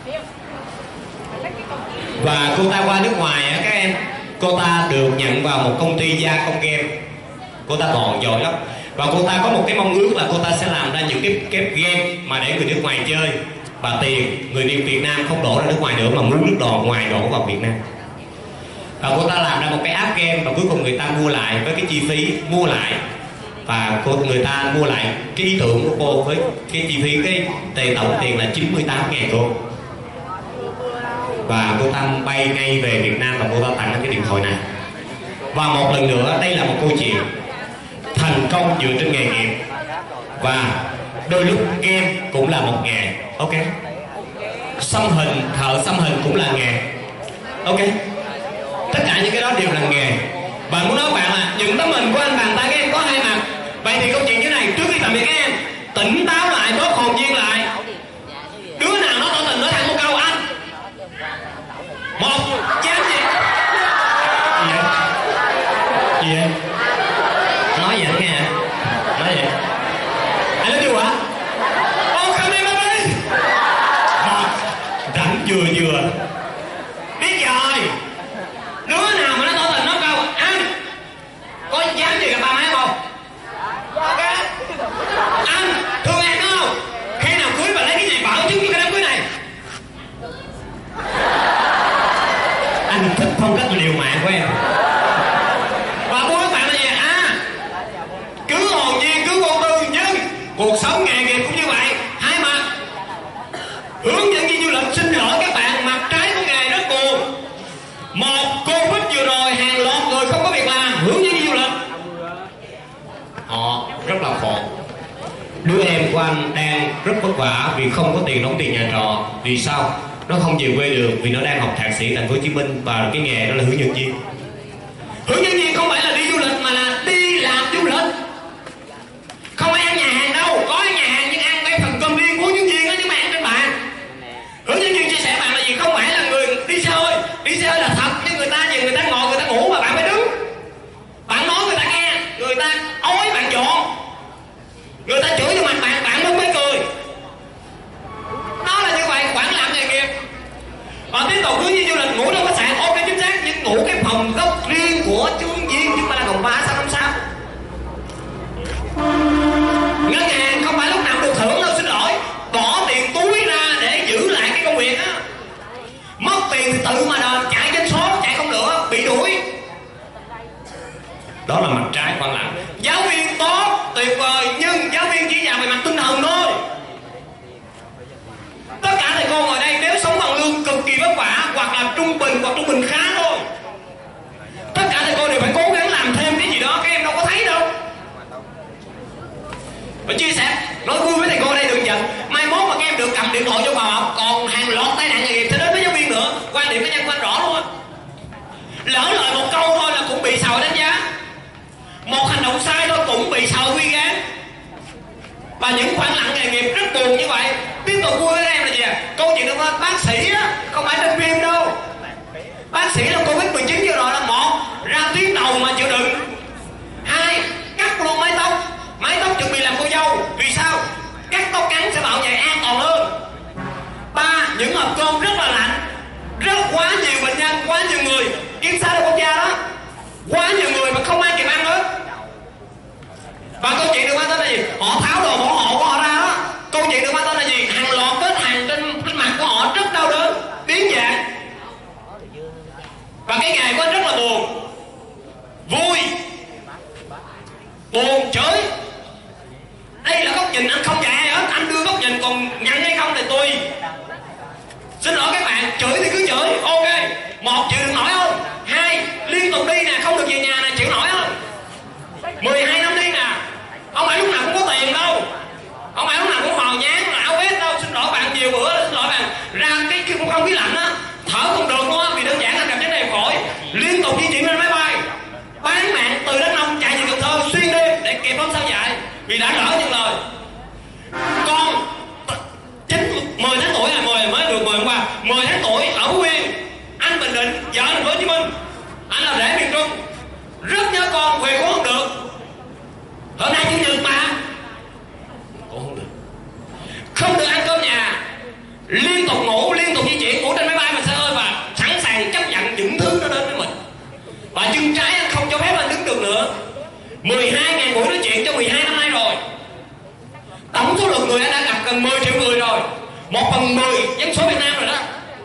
Speaker 1: Và cô ta qua nước ngoài á các em, cô ta được nhận vào một công ty gia công game. Cô ta còn giỏi lắm. Và cô ta có một cái mong ước là cô ta sẽ làm ra những cái, cái game mà để người nước ngoài chơi. Và tiền người đi Việt Nam không đổ ra nước ngoài nữa, mà muốn nước đổ ngoài đổ vào Việt Nam. Và cô ta làm ra một cái app game, và cuối cùng người ta mua lại với cái chi phí mua lại. Và cô người ta mua lại cái ý tưởng của cô với cái chi phí, cái tiền tổng tiền là chín mươi tám ngàn đô. Và cô ta bay ngay về Việt Nam và cô ta tặng cái điện thoại này. Và một lần nữa, đây là một câu chuyện thành công dựa trên nghề nghiệp. Và đôi lúc game cũng là một nghề. Ok. Xăm hình, thợ xăm hình cũng là nghề. Ok. Tất cả những cái đó đều là nghề. Và muốn nói các bạn là những tấm hình của anh bàn tay các em có hai mặt. Vậy thì câu chuyện như này, trước khi tạm biệt các em, tỉnh táo lại, bớt hồn nhiên lại. Đứa nào nó tỏ tình nói thẳng một câu anh. Một, chán gì? Gì vậy? Gì vậy? Nói vậy nghe hả? Nói vậy. Anh nói chưa hả? Ô come here baby. Một, rảnh vừa vừa. Biết rồi. Đứa nào mà nó tỏ tình nói câu anh có dám gì gặp ba má không? Ok. Anh thương em đúng không? Khi nào cưới và lấy cái gì bảo chứng cho cái đám cưới này? Anh thích phong cách liều mạng của em. Và muốn các bạn là gì? À, cứ hồn nhiên, cứ vô tư, nhưng cuộc sống nghề nghiệp cũng như vậy, hai mặt. Hướng dẫn viên du lịch xin lỗi các bạn, mặt trái của nghề rất buồn. Một, Covid vừa rồi hàng loạt người không có việc làm, hướng dẫn viên du lịch họ rất là khổ. Đứa em của anh đang rất vất vả vì không có tiền đóng tiền nhà trọ. Vì sao? Nó không về quê được vì nó đang học thạc sĩ thành phố Hồ Chí Minh và cái nghề đó là hướng dẫn viên. Hướng dẫn viên không phải là đi du lịch mà là đi làm du lịch. Không ai ăn nhà hàng đâu, có ăn nhà hàng nhưng ăn cái phần cơm riêng của hướng dẫn viên đó chứ mà ăn trên bàn. Hướng dẫn viên chia sẻ bạn là gì? Không phải là người đi xe hơi, đi xe hơi là thật, nhưng người ta nhìn người ta ngồi người ta ngủ mà bạn phải đứng. Bạn nói người ta nghe, người ta ói bạn dọn, người ta chửi vô mặt bạn, bạn mới mới cười. Nó là như vậy, quản làm nghề nghiệp. Và tiếp tục hướng dẫn du lịch ngủ trong khách sạn, ok chính xác, nhưng ngủ cái phòng góc riêng của hướng dẫn viên chứ mà là phòng ba sao năm sao. Đó là mặt trái Khoan Lặng. Giáo viên tốt, tuyệt vời, nhưng giáo viên chỉ giàu về mặt tinh thần thôi. Tất cả thầy cô ngồi đây nếu sống bằng lương cực kỳ vất vả, hoặc là trung bình hoặc trung bình khá thôi. Tất cả thầy cô đều phải cố gắng làm thêm cái gì đó, các em đâu có thấy đâu. Và chia sẻ, nói vui với thầy cô đây đừng giận. Mai mốt mà các em được cầm điện thoại cho vào học, còn hàng loạt tai nạn nghề nghiệp sẽ đến với giáo viên nữa. Quan điểm cá nhân của anh rõ luôn á. Lỡ lời một câu thôi là cũng bị sầu đánh giá. Một hành động sai thôi cũng bị sầu quy gán. Và những khoảng lặng nghề nghiệp rất buồn như vậy. Tiếp tục vui với em là gì à? Câu chuyện của bác sĩ á, không phải trên phim đâu. Bác sĩ là Covid mười chín vừa rồi là một, ra tuyến đầu mà chịu đựng. Hai, cắt luôn mái tóc. Mái tóc chuẩn bị làm cô dâu. Vì sao? Cắt tóc ngắn sẽ bảo vệ an toàn hơn. Ba, những hộp cơm rất là lạnh. Rất quá nhiều bệnh nhân, quá nhiều người. Kiểm tra được quốc gia đó. Quá nhiều người mà không ai kịp ăn hết. Và câu chuyện được mang tên là gì? Họ tháo đồ bảo hộ của họ ra đó. Câu chuyện được mang tên là gì? Hàng loạt vết hàng trên, trên mặt của họ rất đau đớn, biến dạng. Và cái ngày của anh rất là buồn. Vui, buồn, chửi. Đây là góc nhìn anh không dạy hết. Anh đưa góc nhìn còn nhận hay không thì tùy. Xin lỗi các bạn, chửi thì cứ chửi. Ok, một, chịu được nổi không? Hai, liên tục đi nè, không được về nhà nè, chịu nổi không? mười hai năm đi nè. Không phải lúc nào cũng có tiền đâu. Không phải lúc nào cũng hò nhán là áo vest đâu. Xin lỗi bạn nhiều bữa, xin lỗi bạn. Ra cái khi không khí lạnh á, thở không được luôn á, vì đơn giản là gặp vấn đề phổi. Liên tục di chuyển lên máy bay, bán mạng từ Đắk Nông chạy về Cần Thơ xuyên đêm để kịp hôm sau dạy, vì đã lỡ những lời. Con chín mười tháng tuổi là mười mới được mười hôm qua, mười tháng tuổi ở Phú Yên, anh Bình Định, vợ thành phố Hồ Chí Minh, anh là rể miền Trung, rất nhớ con, về cũng không được. Hôm nay chủ nhật mà cũng không được, không được ăn cơm nhà, liên tục ngủ, liên tục di chuyển, ngủ trên máy bay mà xe hơi, và sẵn sàng chấp nhận những thứ nó đến với mình. Và chân trái anh không cho phép anh đứng được nữa. Mười hai ngàn buổi nói chuyện cho mười hai năm nay rồi. Tổng số lượng người anh đã gặp gần mười triệu người rồi, một phần mười dân số Việt Nam rồi đó.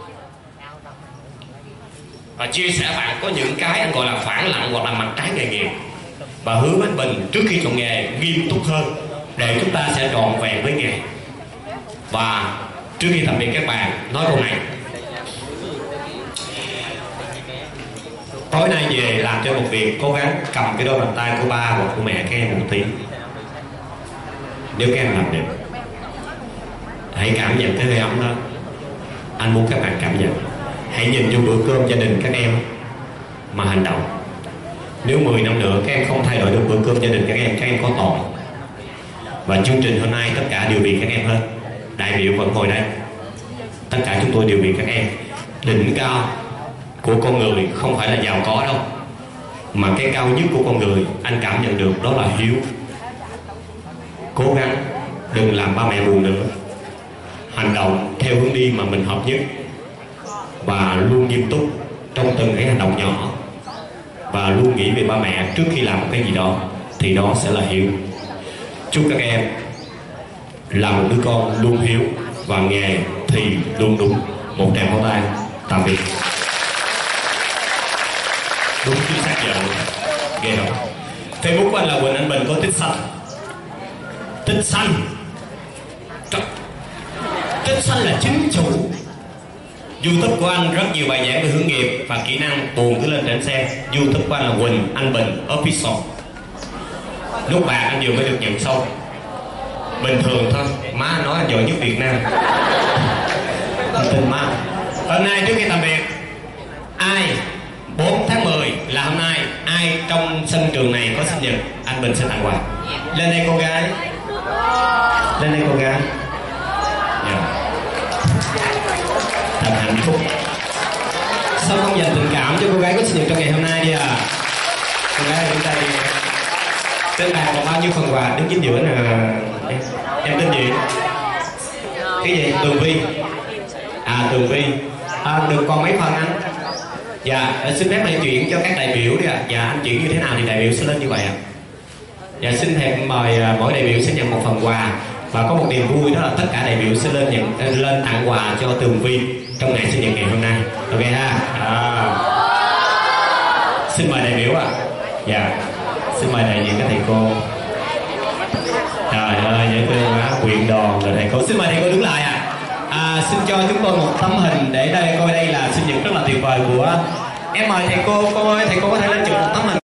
Speaker 1: Và chia sẻ bạn có những cái anh gọi là phản lặng hoặc là mặt trái nghề nghiệp. Và hứa với mình trước khi chọn nghề nghiêm túc hơn để chúng ta sẽ trọn vẹn với nghề. Và trước khi tạm biệt các bạn, nói câu này. Tối nay về làm cho một việc, cố gắng cầm cái đôi bàn tay của ba hoặc của mẹ các em một tí. Nếu các em làm được, hãy cảm nhận cái hơi ấm đó. Anh muốn các bạn cảm nhận. Hãy nhìn vô bữa cơm gia đình các em mà hành động. Nếu mười năm nữa các em không thay đổi được bữa cơm gia đình các em, các em có tội. Và chương trình hôm nay tất cả đều vì các em hết. Đại biểu vẫn ngồi đây, tất cả chúng tôi đều vì các em. Đỉnh cao của con người không phải là giàu có đâu, mà cái cao nhất của con người anh cảm nhận được đó là hiếu. Cố gắng đừng làm ba mẹ buồn nữa. Hành động theo hướng đi mà mình hợp nhất, và luôn nghiêm túc trong từng cái hành động nhỏ, và luôn nghĩ về ba mẹ trước khi làm một cái gì đó, thì đó sẽ là hiếu. Chúc các em là một đứa con luôn hiếu, và nghề thì luôn đúng. Một tràng pháo tay. Tạm biệt. Đúng chính xác giờ ghê không? Facebook của anh là Quỳnh Anh Bình, có tích xanh. Tích xanh Tích xanh là chính chủ. YouTube của anh rất nhiều bài giảng về hướng nghiệp và kỹ năng, buồn cứ lên để anh xem. YouTube của anh là Quỳnh Anh Bình Official. Lúc bạc anh vừa mới được nhận xong. Bình thường thôi, má nói anh giỏi nhất Việt Nam. Anh tin má. Hôm nay trước khi tạm biệt, ai bốn tháng mười là hôm nay, ai trong sân trường này có sinh nhật, anh Bình sẽ tặng quà. Lên đây cô gái. Lên đây cô gái. Yeah. Thật hạnh phúc. Sao không dành tình cảm cho cô gái có sinh nhật trong ngày hôm nay đi à? Cô gái đứng đây. Trên bàn còn bao nhiêu phần quà, đứng chính giữa nè. Em, em tên gì? Cái gì? Tường Vi. À, Tường Vi. À, được còn mấy phần anh? Dạ, xin phép lại chuyển cho các đại biểu đi ạ. À. Dạ, anh chuyển như thế nào thì đại biểu sẽ lên như vậy ạ. À. Dạ, xin phép mời mỗi đại biểu sẽ nhận một phần quà. Và có một niềm vui đó là tất cả đại biểu sẽ lên nhận lên tặng quà cho Tường Vi trong ngày sinh nhật ngày hôm nay. Ok ha. À. Xin mời đại biểu ạ. À. Dạ. Xin mời đại diện các thầy cô. Trời ơi, dễ thương quá, quyện đòn rồi thầy cô. Xin mời thầy cô đứng lại ạ. À. À, xin cho chúng tôi một tấm hình để đây coi đây là sinh nhật rất là tuyệt vời của em. Mời thầy cô, cô ơi, thầy cô có thể lên chụp một tấm hình.